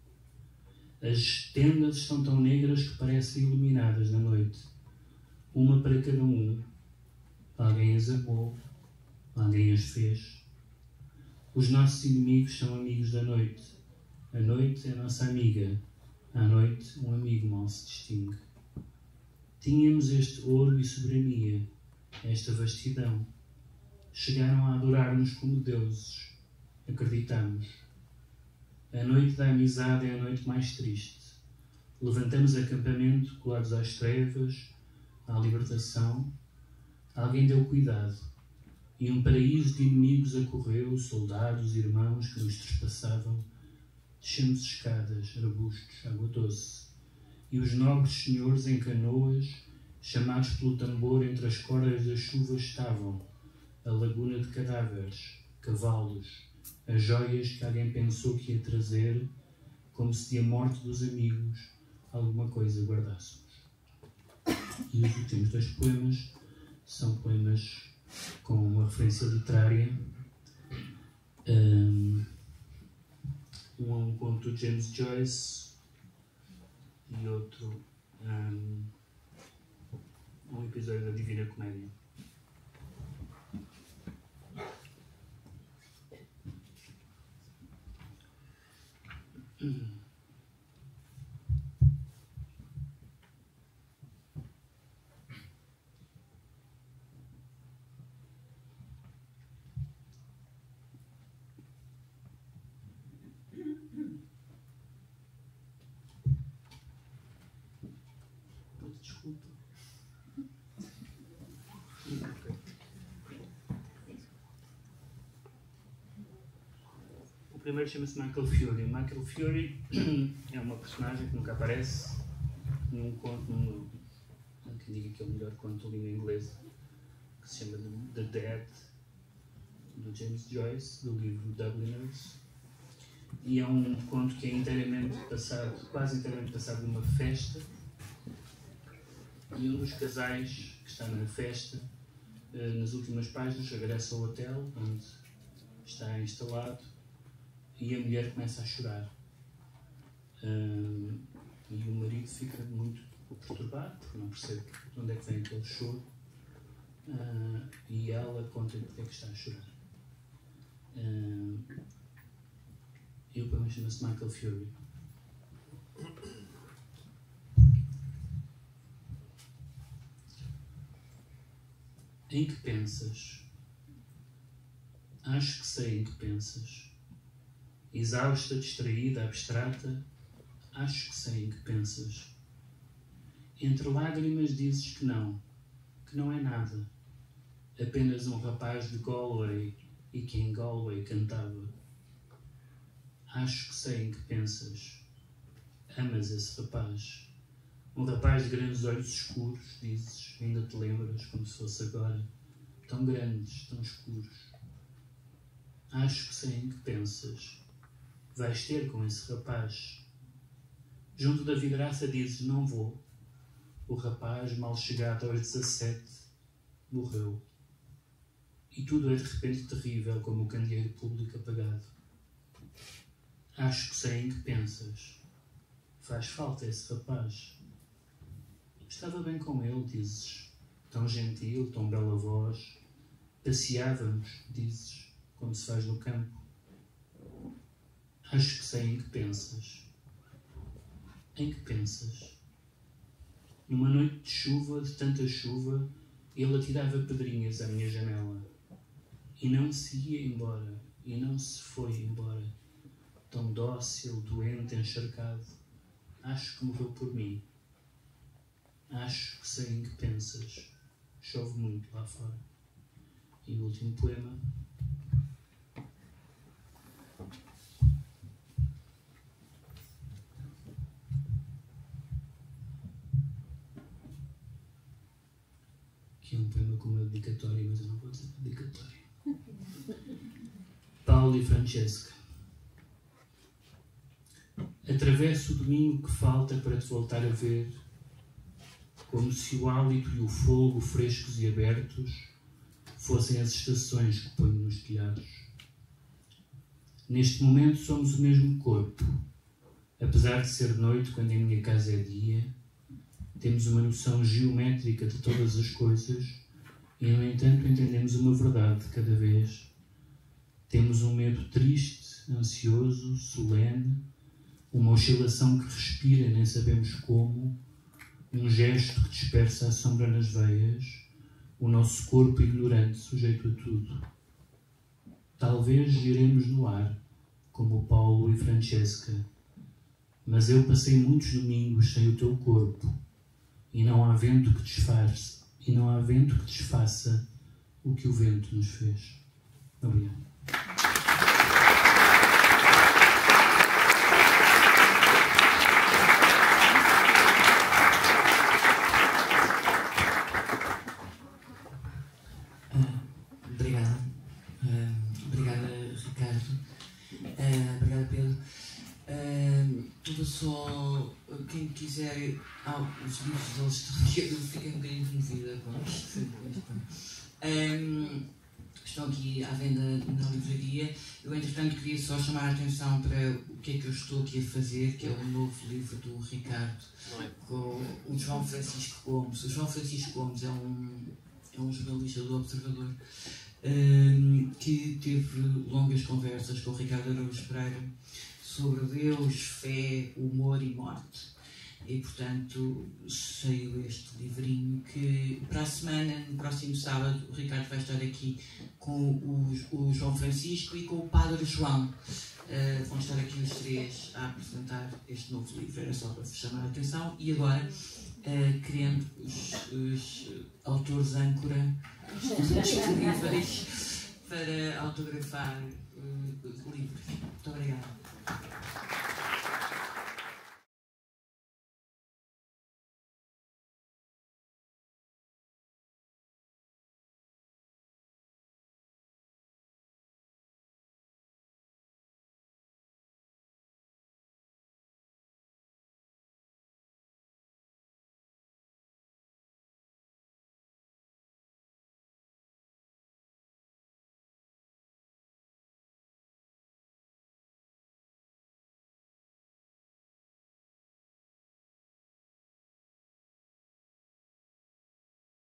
As tendas estão tão negras que parecem iluminadas na noite, uma para cada um. Alguém as amou, alguém as fez. Os nossos inimigos são amigos da noite. A noite é nossa amiga. À noite, um amigo mal se distingue. Tínhamos este ouro e soberania, esta vastidão. Chegaram a adorar-nos como deuses. Acreditamos. A noite da amizade é a noite mais triste. Levantamos acampamento colados às trevas, à libertação. Alguém deu cuidado, e um paraíso de inimigos acorreu, soldados, irmãos que nos trespassavam. Descemos escadas, arbustos, água doce, e os nobres senhores em canoas, chamados pelo tambor entre as cordas da chuva estavam, a laguna de cadáveres, cavalos, as joias que alguém pensou que ia trazer, como se de a morte dos amigos alguma coisa guardássemos. E os últimos dois poemas são poemas com uma referência literária. Um, um é um conto de James Joyce e outro um, um episódio da Divina Comédia. desculpa. O primeiro chama-se Michael Fury. Michael Fury é uma personagem que nunca aparece num conto, num, quem diga que é o melhor conto de língua inglesa, que se chama The Dead, do James Joyce, do livro Dubliners. E é um conto que é inteiramente passado, quase inteiramente passado numa festa, e um dos casais que está na festa, nas últimas páginas, regressa ao hotel onde está instalado, e a mulher começa a chorar. Um, e o marido fica muito perturbado, porque não percebe de onde é que vem aquele choro, uh, e ela conta-lhe porque é que está a chorar. Uh, e o poema chama-se Michael Fury. Em que pensas? Acho que sei em que pensas. Exausta, distraída, abstrata, acho que sei em que pensas. Entre lágrimas dizes que não, que não é nada. Apenas um rapaz de Galway e que em Galway cantava. Acho que sei em que pensas. Amas esse rapaz. Um rapaz de grandes olhos escuros, dizes, ainda te lembras, como se fosse agora. Tão grandes, tão escuros. Acho que sei em que pensas. Vais ter com esse rapaz. Junto da vidraça dizes, não vou. O rapaz, mal chegado aos dezassete, morreu. E tudo é de repente terrível, como o candeeiro público apagado. Acho que sei em que pensas. Faz falta esse rapaz. Estava bem com ele, dizes. Tão gentil, tão bela voz. Passeávamos, dizes, como se faz no campo. Acho que sei em que pensas. Em que pensas? Numa noite de chuva, de tanta chuva, ele atirava pedrinhas à minha janela. E não se ia embora, e não se foi embora. Tão dócil, doente, encharcado. Acho que morreu por mim. Acho que sei em que pensas. Chove muito lá fora. E o último poema. Que é um poema com uma dedicatória, mas eu não vou dizer dedicatória. Paulo e Francesca. Atravesso o domingo que falta para te voltar a ver, como se o hálito e o fogo frescos e abertos fossem as estações que ponho nos telhados. Neste momento somos o mesmo corpo. Apesar de ser noite quando em minha casa é dia, temos uma noção geométrica de todas as coisas e, no entanto, entendemos uma verdade de cada vez. Temos um medo triste, ansioso, solene, uma oscilação que respira e nem sabemos como, um gesto que dispersa a sombra nas veias, o nosso corpo ignorante sujeito a tudo. Talvez giremos no ar, como Paulo e Francesca, mas eu passei muitos domingos sem o teu corpo, e não há vento que disfarce, e não há vento que desfaça o que o vento nos fez. Obrigado. Só quem quiser, ah, os livros deles estão aqui, eu fiquei um bocadinho comovida com isto. Um, estão aqui à venda na livraria. Eu, entretanto, queria só chamar a atenção para o que é que eu estou aqui a fazer, que é o novo livro do Ricardo, com o João Francisco Gomes. O João Francisco Gomes é um, é um jornalista do Observador, um, que teve longas conversas com o Ricardo Araújo Pereira sobre Deus, fé, humor e morte. E, portanto, saiu este livrinho que, para a semana, no próximo sábado, o Ricardo vai estar aqui com o, o João Francisco e com o Padre João. Uh, vão estar aqui os três a apresentar este novo livro. Era só para vos chamar a atenção. E agora, uh, querendo os autores âncora disponíveis para autografar uh, livros. Muito obrigada.